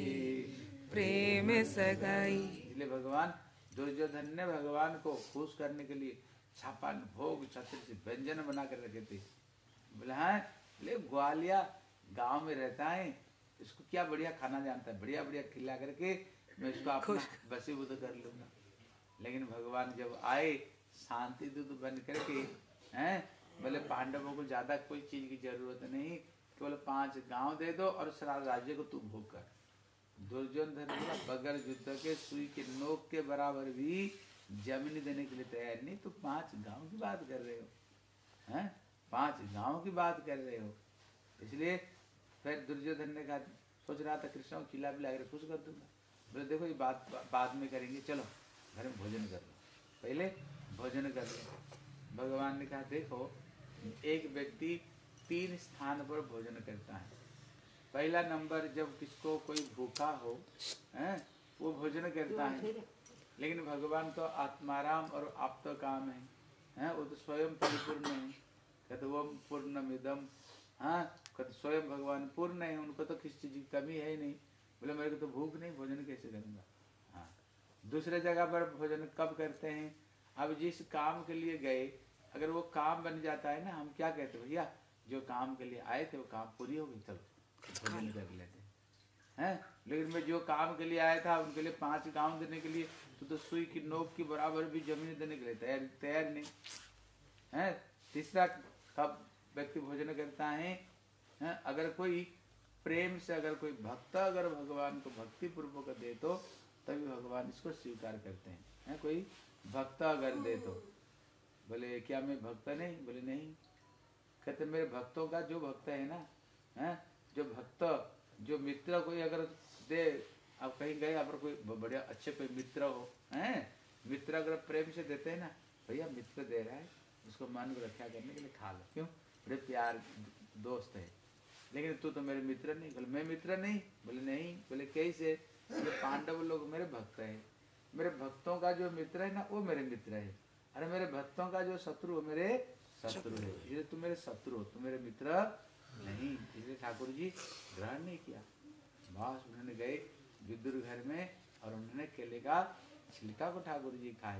प्रेम सगाई। इसलिए भगवान दुर्योधन ने भगवान को खुश करने के लिए छापान भोग छत्र से व्यंजन बना कर रखे थे। बोले हाँ ले ग्वालिया गांव में रहता है, इसको क्या बढ़िया खाना जानता है, बढ़िया बढ़िया खिला करके मैं इसको अपना वशीभूत कर लूंगा। लेकिन भगवान जब आए शांति दूत बन करके, हैं बोले पांडवों को ज्यादा कोई चीज की जरूरत नहीं, केवल पांच गांव दे दो और सारा राज्य को तू भोग कर। दुर्योधन बगैर युद्ध के सुई के नोक के बराबर भी जमीन देने के लिए तैयार नहीं, तो पांच गांव की बात कर रहे हो, हैं पांच गांव की बात कर रहे हो। इसलिए फिर दुर्योधन ने कहा, सोच रहा था कृष्ण को खिला पिला कर खुश कर दूंगा। बोले देखो ये बात बाद में करेंगे, चलो घर में भोजन कर लो, पहले भोजन कर लो। भगवान ने कहा देखो एक व्यक्ति तीन स्थान पर भोजन करता है। पहला नंबर जब किसको कोई भूखा हो, हैं वो भोजन करता है, लेकिन भगवान तो आत्माराम और आप्त काम है, हैं वो तो स्वयं परिपूर्ण है। कहते वो पूर्णमिदम, हाँ कहते स्वयं भगवान पूर्ण है, उनको तो किसी चीज की कमी है ही नहीं। बोले मेरे को तो भूख नहीं, भोजन कैसे करूँगा। हाँ दूसरे जगह पर भोजन कब करते हैं, अब जिस काम के लिए गए अगर वो काम बन जाता है ना, हम क्या कहते भैया जो काम के लिए आए थे वो काम पूरी हो गई, चलो भोजन कर लेते हैं। लेकिन मैं जो काम के लिए आया था उनके लिए पांच गांव देने के लिए, तो, तो सुई की नोक की बराबर भी जमीन देने के लिए तैयार तैयार नहीं है। तीसरा कब व्यक्ति भोजन करता है, है अगर कोई प्रेम से अगर कोई भक्त अगर भगवान को भक्ति पूर्वक दे तो तभी भगवान इसको स्वीकार करते हैं, है कोई भक्त अगर दे तो। बोले क्या मैं भक्त नहीं, बोले नहीं। कहते मेरे भक्तों का जो भक्त है ना, है जो भक्त जो मित्र कोई अगर दे, आप कहीं गए आप कोई बढ़िया अच्छे कोई मित्र हो, हैं मित्र अगर प्रेम से देते हैं ना, भैया मित्र दे रहा है उसको मन को रक्षा करने के लिए खा लो, क्यों बड़े प्यार दोस्त है। लेकिन तू तो मेरे मित्र नहीं। बोले मैं मित्र नहीं, बोले नहीं। बोले कैसे, बोले पांडव लोग मेरे भक्त है, मेरे भक्तों का जो मित्र है ना वो मेरे मित्र है, अरे मेरे भक्तों का जो शत्रु मेरे शत्रु है, इसलिए तुम मेरे शत्रु हो, तुम मेरे मित्र नहीं। इसलिए ठाकुर जी ग्रहण नहीं किया। बस उन्होंने गए विदुर घर में और उन्होंने केले का छिलका को ठाकुर जी खाए,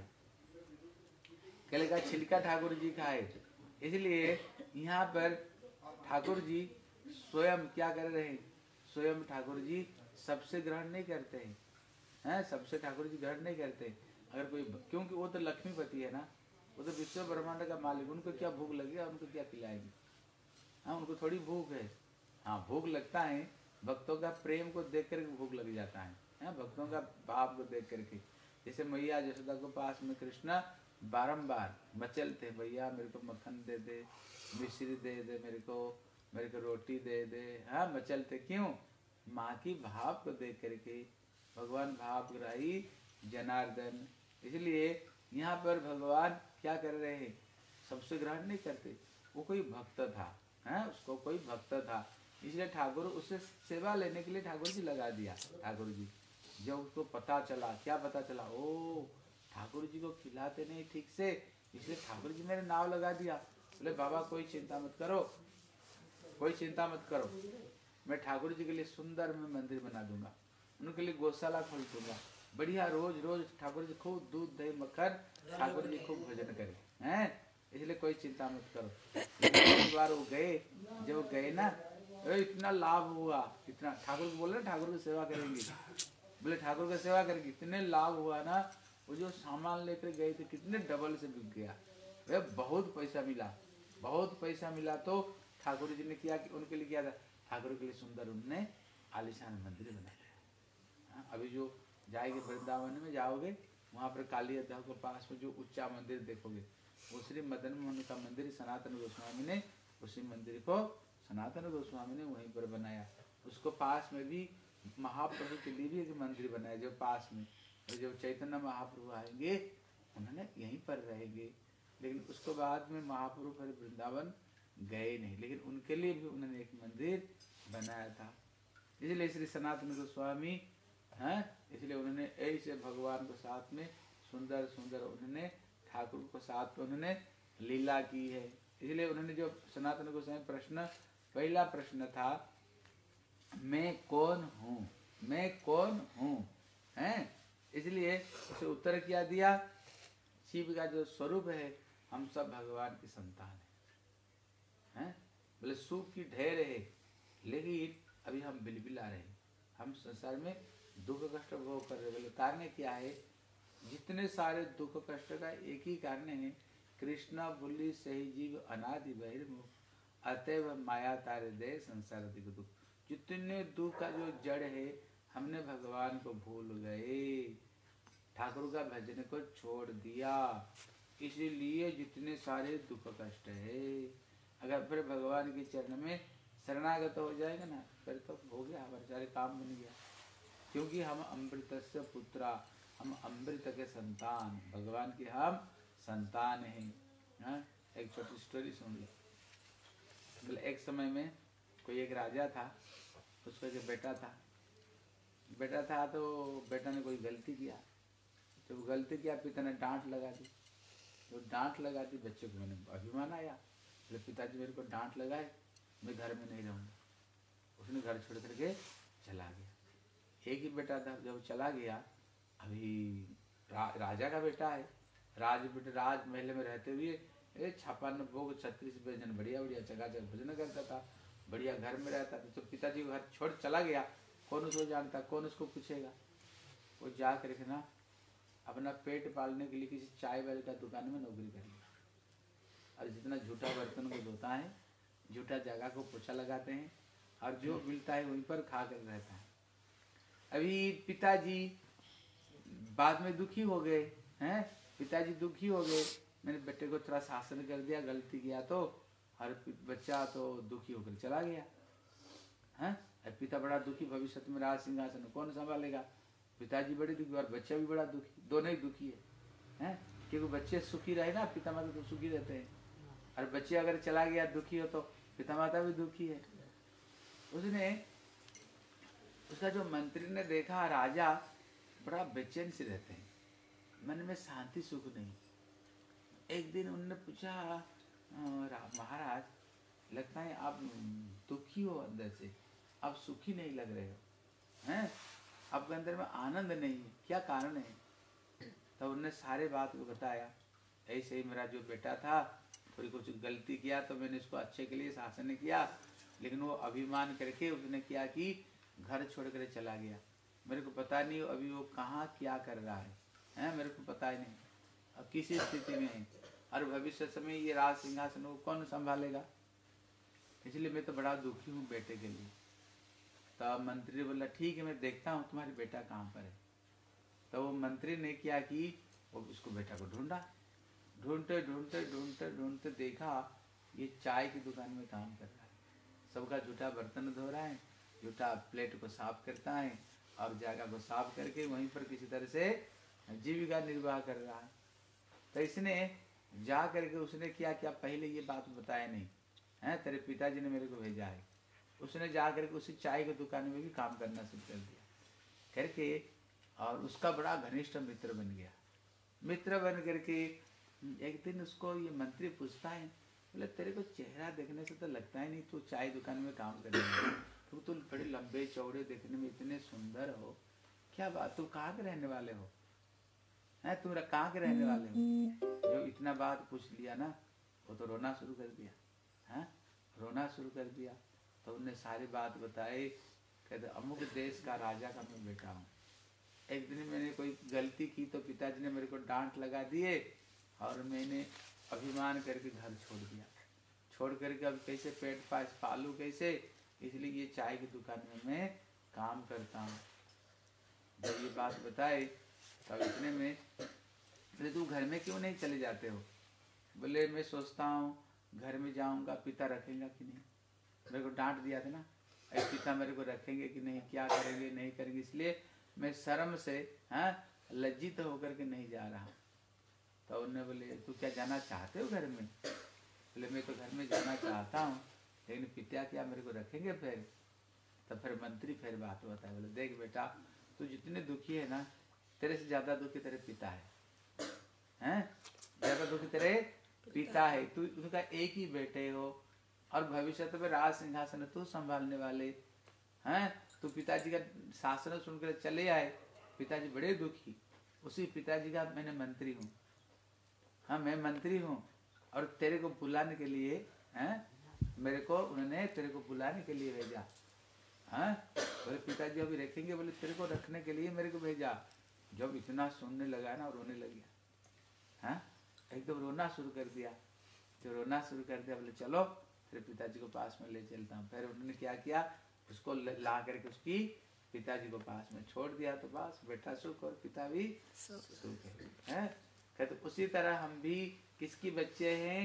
केले का छिलका ठाकुर जी खाए। इसलिए यहाँ पर ठाकुर जी स्वयं क्या कर रहे हैं, स्वयं ठाकुर जी सबसे ग्रहण नहीं करते हैं, हैं सबसे ठाकुर जी ग्रहण नहीं करते। अगर कोई, क्योंकि वो तो लक्ष्मीपति है ना, वो तो विश्व ब्रह्मांड का मालिक, उनको क्या भूख लगेगा, उनको क्या खिलाएंगे, हाँ उनको थोड़ी भूख है। हाँ भूख लगता है, भक्तों का प्रेम को देख करके भूख लग जाता है, है भक्तों का भाव को देख करके। जैसे मैया यशोदा को पास में कृष्णा बारंबार मचलते, भैया मेरे को मक्खन दे दे, मिश्री दे दे मेरे को, मेरे को रोटी दे दे, हाँ मचलते क्यों, माँ की भाव को देख करके। भगवान भाव ग्राही जनार्दन। इसलिए यहाँ पर भगवान क्या कर रहे हैं, सबसे ग्रहण नहीं करते। वो कोई भक्त था, है उसको कोई भक्त था, इसलिए ठाकुर उससे सेवा लेने के लिए ठाकुर जी लगा दिया। ठाकुर जी जब उसको पता चला, क्या पता चला, ओ ठाकुर जी को खिलाते नहीं ठीक से, इसलिए ठाकुर जी मेरे नाव लगा दिया। बोले बाबा कोई चिंता मत करो, कोई चिंता मत करो, मैं ठाकुर जी के लिए सुंदर में मंदिर बना दूंगा, उनके लिए गौशाला खोल दूंगा, बढ़िया रोज रोज ठाकुर जी खूब दूध दही मक्खन ठाकुर जी खूब भोजन करें हैं, इसलिए कोई चिंता मत करो। एक बार वो गए, जब वो गए ना इतना लाभ हुआ, इतना ठाकुर को बोले ठाकुर की सेवा करेंगे, बोले ठाकुर की सेवा करेंगे, इतने लाभ हुआ ना, वो जो सामान लेकर गए थे कितने डबल से बिक गया, वे बहुत पैसा मिला, बहुत पैसा मिला। तो ठाकुर जी ने किया कि उनके लिए किया था, ठाकुर के लिए सुंदर उनने आलिशान मंदिर बनाया। अभी जो जाएंगे वृंदावन में जाओगे, वहाँ पर काली अध्याय के पास में जो ऊंचा मंदिर देखोगे, वो श्री मदन मोहन का मंदिर सनातन गोस्वामी ने उसी मंदिर को सनातन गोस्वामी ने वहीं पर बनाया। उसको पास में भी महाप्रभु के लिए भी एक मंदिर बनाया, जो पास में, और जब चैतन्य महाप्रभु आएंगे उन्होंने यहीं पर रहेंगे। लेकिन उसके बाद में महाप्रभु फिर वृंदावन गए नहीं, लेकिन उनके लिए भी उन्होंने एक मंदिर बनाया था। इसलिए श्री सनातन गोस्वामी हैं, इसलिए उन्होंने ऐसे भगवान को साथ में सुंदर सुंदर उन्होंने ठाकुर को साथ में उन्होंने लीला की है। इसलिए उन्होंने जो सनातन गोस्वामी प्रश्न, पहला प्रश्न था मैं कौन हूँ, मैं कौन हूँ हैं, इसलिए उसे उत्तर क्या दिया, शिव का जो स्वरूप है हम सब भगवान की संतान है, हैं? बोले सुख की ढेर है, लेकिन अभी हम बिलबिला रहे, हम संसार में दुख कष्ट भोग कर रहे। बोले कारण क्या है, जितने सारे दुख कष्ट का एक ही कारण है, कृष्णा भूली सही जीव अनादि बहिर्मुख, अतएव माया तारे दे संसार दिख दुख। जितने दुख का जो जड़ है, हमने भगवान को भूल गए, ठाकुर का भजन को छोड़ दिया, इसीलिए जितने सारे दुख कष्ट है। अगर फिर भगवान के चरण में शरणागत हो जाएगा ना, फिर तो हो गया, हमारे सारे काम बन गया, क्योंकि हम अमृत से पुत्रा, हम अमृत के संतान, भगवान के हम संतान हैं। हाँ? एक छोटी स्टोरी सुन लो। बोले एक समय में कोई एक राजा था, उसका जो बेटा था, बेटा था तो बेटा ने कोई गलती किया, जब गलती किया पिता ने डांट लगा दी, तो डांट लगा दी, बच्चे को मैंने अभिमान आया, बोले पिताजी मेरे को डांट लगाए, मैं घर में नहीं रहूँगा। उसने घर छोड़ करके चला गया। एक ही बेटा था, जब चला गया, अभी रा, राजा का बेटा है, राज बेटे राज महल में रहते हुए छप्पन भोग छत्तीस व्यंजन बढ़िया बढ़िया चकाचक भोजन करता था, बढ़िया घर में रहता था। तो पिताजी को घर छोड़ चला गया, कौन उसको जानता, कौन उसको पूछेगा। वो जा करके ना अपना पेट पालने के लिए किसी चाय वाले का दुकान में नौकरी कर लिया, और जितना झूठा बर्तन को धोता है, झूठा जगह को पोछा लगाते हैं, और जो मिलता है वहीं पर खा कर रहता है। अभी पिताजी बाद में दुखी हो गए हैं, पिताजी दुखी हो गए, मैंने बेटे को थोड़ा शासन कर दिया, गलती किया तो, और बच्चा तो दुखी होकर चला गया हैं। पिता बड़ा दुखी, भविष्य में राज सिंहासन कौन संभालेगा, पिताजी बड़े दुखी और बच्चा भी बड़ा दुखी, दोनों ही दुखी है हैं, क्योंकि बच्चे सुखी रहे ना, पिता माता तो सुखी रहते हैं, और बच्चे अगर चला गया दुखी हो तो पिता माता भी दुखी है। उसने, उसका जो मंत्री ने देखा राजा बड़ा बेचैन से रहते हैं, मन में शांति सुख नहीं। एक दिन उन्होंने पूछा, महाराज लगता है आप दुखी हो अंदर से, आप सुखी नहीं लग रहे हो हैं, आपके अंदर में आनंद नहीं है, क्या कारण है। तो उन्होंने सारे बात को बताया, ऐसे ही मेरा जो बेटा था थोड़ी कुछ गलती किया, तो मैंने उसको अच्छे के लिए शासन किया, लेकिन वो अभिमान करके उसने क्या कि घर छोड़ कर चला गया, मेरे को पता नहीं अभी वो कहाँ क्या कर रहा है हैं, मेरे को पता ही नहीं अब किस स्थिति में है, और भविष्य समय ये राज सिंहासन को कौन संभालेगा, इसलिए मैं तो बड़ा दुखी हूँ बेटे के लिए। तो मंत्री बोला ठीक है, मैं देखता हूँ तुम्हारे बेटा कहाँ पर है। तो वो मंत्री ने क्या कि वो उसको बेटा को ढूंढा, ढूंढते ढूंढते ढूंढते ढूंढते देखा ये चाय की दुकान में काम कर रहा है, सबका जूठा बर्तन धो रहा है, जूठा प्लेट को साफ करता है, और जगह को साफ करके वहीं पर किसी तरह से जीविका निर्वाह कर रहा है। तो इसने जा करके उसने क्या क्या पहले ये बात बताया नहीं है, तेरे पिताजी ने मेरे को भेजा है, उसने जा करके उसी चाय की दुकान में भी काम करना शुरू कर दिया करके, और उसका बड़ा घनिष्ठ मित्र बन गया। मित्र बन करके एक दिन उसको ये मंत्री पूछता है, बोले तेरे को चेहरा देखने से तो लगता ही नहीं तू चाय दुकान में काम कर रही है, तू तो बड़े लंबे चौड़े देखने में इतने सुंदर हो, क्या बात, तू कहाँ के रहने वाले हो, है तुम कहाँ के रहने वाले हो। जो इतना बात पूछ लिया ना, वो तो रोना शुरू कर दिया, है रोना शुरू कर दिया। तो उनने सारी बात बताई, कहते अमुक देश का राजा का मैं बेटा हूँ, एक दिन मैंने कोई गलती की तो पिताजी ने मेरे को डांट लगा दिए और मैंने अभिमान करके घर छोड़ दिया, छोड़ करके अब कैसे पेट पास पालू कैसे, इसलिए ये चाय की दुकान में मैं काम करता हूँ। जब ये बात बताए तब इतने में बोले तू घर में क्यों नहीं चले जाते हो। बोले मैं सोचता हूँ घर में जाऊँगा पिता रखेंगे कि नहीं, मेरे को डांट दिया था ना, अरे पिता मेरे को रखेंगे कि नहीं, क्या करेंगे नहीं करेंगे, इसलिए मैं शर्म से हाँ लज्जित होकर के नहीं जा रहा। तो उन्होंने बोले तू क्या जाना चाहते हो घर में। बोले मैं तो घर में जाना चाहता हूँ, लेकिन पिता क्या मेरे को रखेंगे फिर। तब फिर मंत्री फिर बात बताए, बोले देख बेटा तू जितने दुखी है ना, तेरे से ज्यादा दुखी तेरे पिता है, हैं ज्यादा दुखी तेरे पिता है, तू उनका एक ही बेटे हो और भविष्य में राज सिंहासन तू संभालने वाले हैं। तो पिताजी का शासन सुनकर चले आए, पिताजी बड़े दुखी, उसी पिताजी का मैंने मंत्री हूँ, हाँ मैं मंत्री हूँ और तेरे को बुलाने के लिए हैं, मेरे को उन्होंने तेरे को बुलाने के लिए भेजा। हाँ बोले पिताजी अभी रखेंगे, बोले तेरे को रखने के लिए मेरे को भेजा। जब इतना सुनने लगा ना रोने लग गया, हाँ एकदम रोना शुरू कर दिया। जो रोना शुरू कर दिया बोले चलो फिर पिताजी को पास में ले चलता हूँ। फिर उन्होंने क्या किया, उसको ला करके उसकी पिताजी को पास में छोड़ दिया, तो बस बेटा सुख और पिता भी सुख है। कहते उसी तरह हम भी किसकी बच्चे हैं,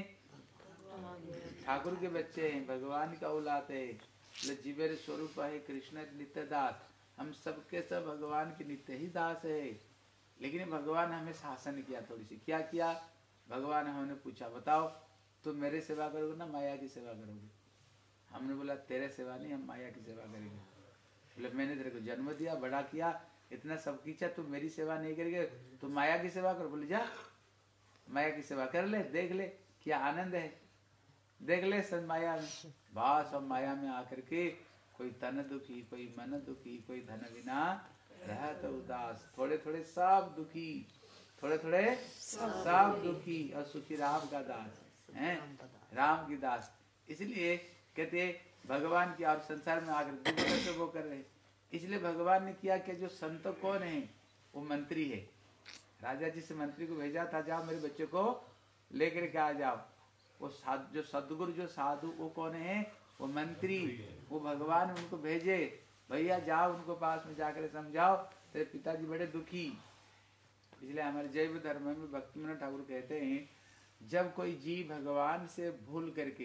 ठाकुर के बच्चे हैं, भगवान का औलाद है। जीवेर स्वरूप है कृष्ण नित्य दास, हम सबके सब भगवान के नित्य ही दास है। लेकिन भगवान हमें शासन किया, थोड़ी सी क्या किया, भगवान हमने पूछा बताओ तुम मेरे सेवा करोगे ना माया की सेवा करोगे। हमने बोला तेरे सेवा नहीं, हम माया की सेवा करेंगे। बोले मैंने तेरे को जन्म दिया, बड़ा किया, इतना सब किया, तुम मेरी सेवा नहीं करेंगे, तुम माया की सेवा करो। बोले जा माया की सेवा कर ले, देख ले क्या आनंद है, देख ले सब माया में। बस अब माया में आकर के कोई तन दुखी, कोई मन दुखी, कोई धन बिना रहत उदास, थोड़े थोड़े सब दुखी, थोड़े थोड़े सब दुखी और सुखी राम का दास हैं, राम की दास। इसलिए कहते भगवान की और संसार में आकर दुख वो कर रहे, इसलिए भगवान ने किया कि जो संत कौन है, वो मंत्री है। राजा जी से मंत्री को भेजा था, जाओ मेरे बच्चे को लेकर के आ जाओ। वो साधु जो सदगुरु जो साधु वो कौन है, वो मंत्री, वो भगवान उनको भेजे, भैया जाओ उनको पास में जाकर समझाओ तेरे पिताजी बड़े दुखी। इसलिए हमारे जैव धर्म में भक्तिविनोद ठाकुर कहते हैं जब कोई जीव भगवान से भूल करके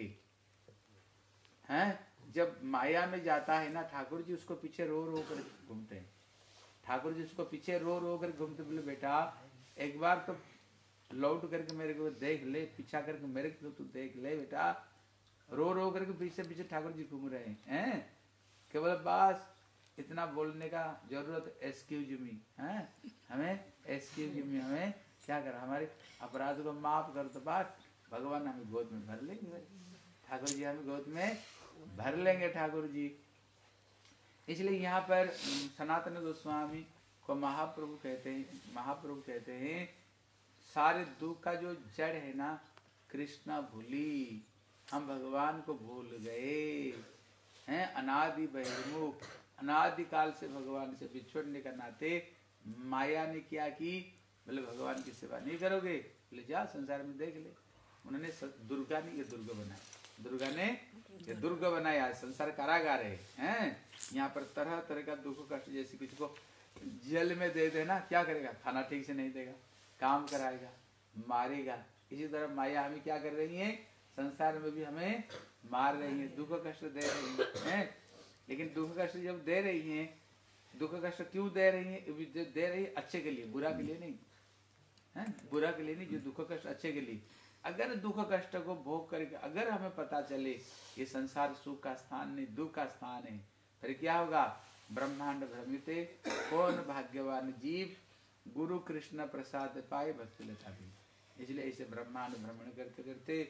हैं जब माया में जाता है ना, ठाकुर जी उसको पीछे रो रो कर घूमते हैं। ठाकुर जी उसको पीछे रो रो कर घूमते, बोले बेटा एक बार तो लौट करके मेरे को देख ले, पीछा करके मेरे को तू देख ले बेटा। रो रो करके पीछे पीछे ठाकुर जी घूम रहे हैं। केवल बस इतना बोलने का जरूरत, एक्सक्यूज मी, हैं हमें एक्सक्यूज मी, हमें क्या कर, हमारे अपराध को माफ कर, तो बात भगवान हमें गोद में भर लेंगे, ठाकुर जी हमें गोद में भर लेंगे ठाकुर जी। इसलिए यहाँ पर सनातन गोस्वामी को महाप्रभु कहते हैं, महाप्रभु कहते हैं सारे दुख का जो जड़ है ना, कृष्णा भूली, हम भगवान को भूल गए हैं। अनादि बहिर्मुख, अनादि काल से भगवान से बिछोड़ने का नाते माया ने क्या की, बोले भगवान की सेवा नहीं करोगे, बोले जा संसार में देख ले। उन्होंने दुर्गा ने ये दुर्ग बनाया, दुर्गा ने ये दुर्ग बनाया, संसार कारागार है हैं। यहाँ पर तरह तरह का दुख कष्ट, जैसे किसी को जेल में दे देना, क्या करेगा, खाना ठीक से नहीं देगा, काम कराएगा, मारेगा। इसी तरह माया हमें क्या कर रही है, संसार में भी हमें मार रही है, दुख कष्ट दे रही है। लेकिन दुख कष्ट जब दे रही है, दुख कष्ट क्यों दे रही है, दे रही है अच्छे के लिए, बुरा के लिए नहीं है, बुरा के लिए नहीं, जो दुख कष्ट अच्छे के लिए। अगर दुख कष्ट को भोग करके अगर हमें पता चले ये संसार सुख का स्थान नहीं, दुख का स्थान है, फिर क्या होगा, ब्रह्मांड भ्रमिते कौन भाग्यवान जीव, गुरु कृष्ण प्रसाद पाए भक्ति लता भी। इसलिए ऐसे ब्रह्मांड भ्रमण करते करते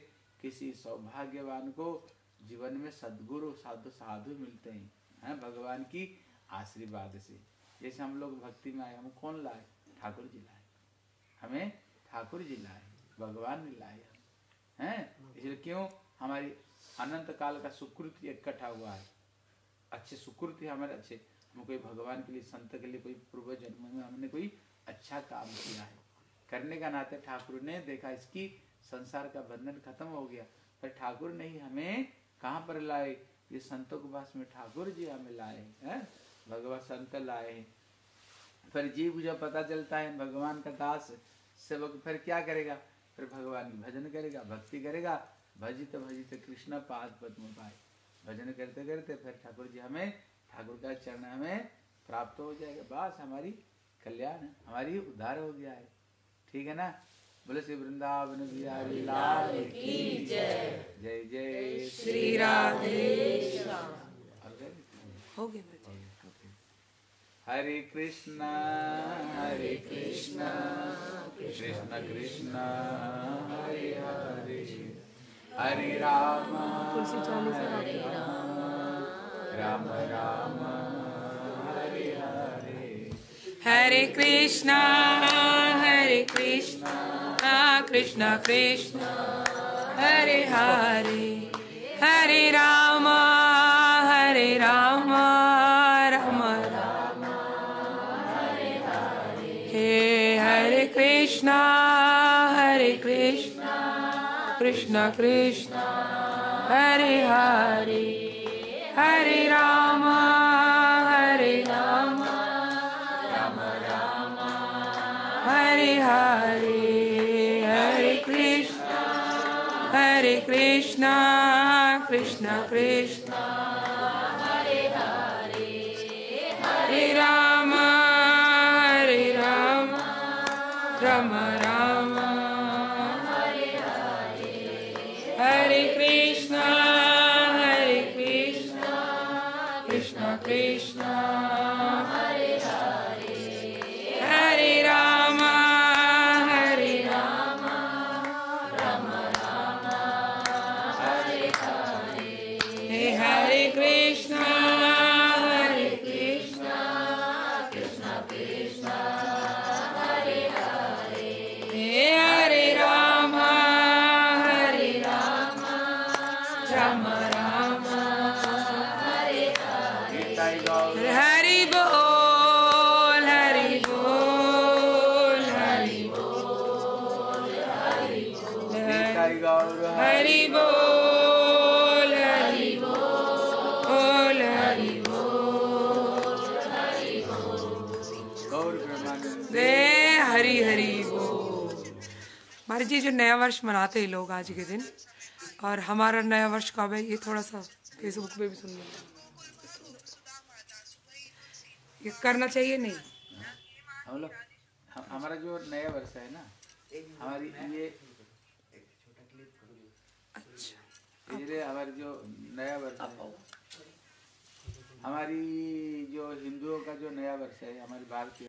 किसी सौभाग्यवान को जीवन में सद्गुरु साधु साधु मिलते हैं, हैं भगवान की आशीर्वाद से। जैसे हम लोग भक्ति में आए, हम कौन लाए? ठाकुर जी लाए, हमें ठाकुर जी लाए, भगवान ने लाए हैं। इसलिए क्यों हमारी अनंत काल का सुकृति इकट्ठा हुआ है, अच्छे सुकृति हमारे अच्छे, हम कोई भगवान के लिए संत के लिए कोई पूर्व जन्म में हमने कोई अच्छा काम किया है, करने का नाते ठाकुर ने देखा इसकी संसार का बंधन खत्म हो गया, पर ठाकुर ने ही हमें कहाँ पर लाए? ये संतों के पास में ठाकुर जी हमें लाए हैं, भगवान संत लाए हैं। फिर जीव जब पता चलता है भगवान का दास सेवक, फिर क्या करेगा? फिर भगवान की भजन करेगा, भक्ति करेगा। भजित भजित कृष्ण पाद पद्म पाए, भजन करते करते फिर ठाकुर जी हमें, ठाकुर का चरण हमें प्राप्त हो जाएगा। बस हमारी कल्याण, हमारी उद्धार हो गया है। ठीक है ना? बोले श्री वृंदावन बिहारी लाल की जय। जय जय श्री राधे श्याम। हो गया हरे कृष्णा हरे कृष्णा कृष्ण कृष्णा हरे हरे, हरे राम हरे राम राम राम हरे हरे। हरे कृष्णा हरे कृष्णा कृष्ण कृष्ण हरे हरे, हरे राम हरे राम राम राम हरे हरे। हे हरे कृष्णा हरे कृष्णा कृष्ण कृष्ण हरे हरे, हरे राम हरे राम राम राम हरे हरे। हरे कृष्णा हरे कृष्णा कृष्ण कृष्ण हरे हरे, हरे राम हरे राम राम राम हरे हरे। हरे कृष्णा हरे कृष्णा कृष्ण कृष्ण हरे हरे, हरे राम हरे राम राम राम हरे हरे। हे हरे कृष्णा हरे कृष्णा कृष्ण कृष्ण हरे हरे, हे हरे राम हरे राम राम राम हरे हरे। हरि बोल हरि बोल हरि बोल हरि बोल हरि बोल हरि बोल हरि बोल हरि बोल जय हरि हरि बोल। महाराज जी जो नया वर्ष मनाते हैं लोग आज के दिन, और हमारा नया वर्ष कब है ये थोड़ा सा फेसबुक पे भी सुन लो, ये करना चाहिए नहीं? हम लोग हमारा जो नया वर्ष है ना, हमारी ये अच्छा इसलिए हमारी जो नया वर्ष है, हमारी जो हिंदुओं का जो नया वर्ष है, हमारी भारतीय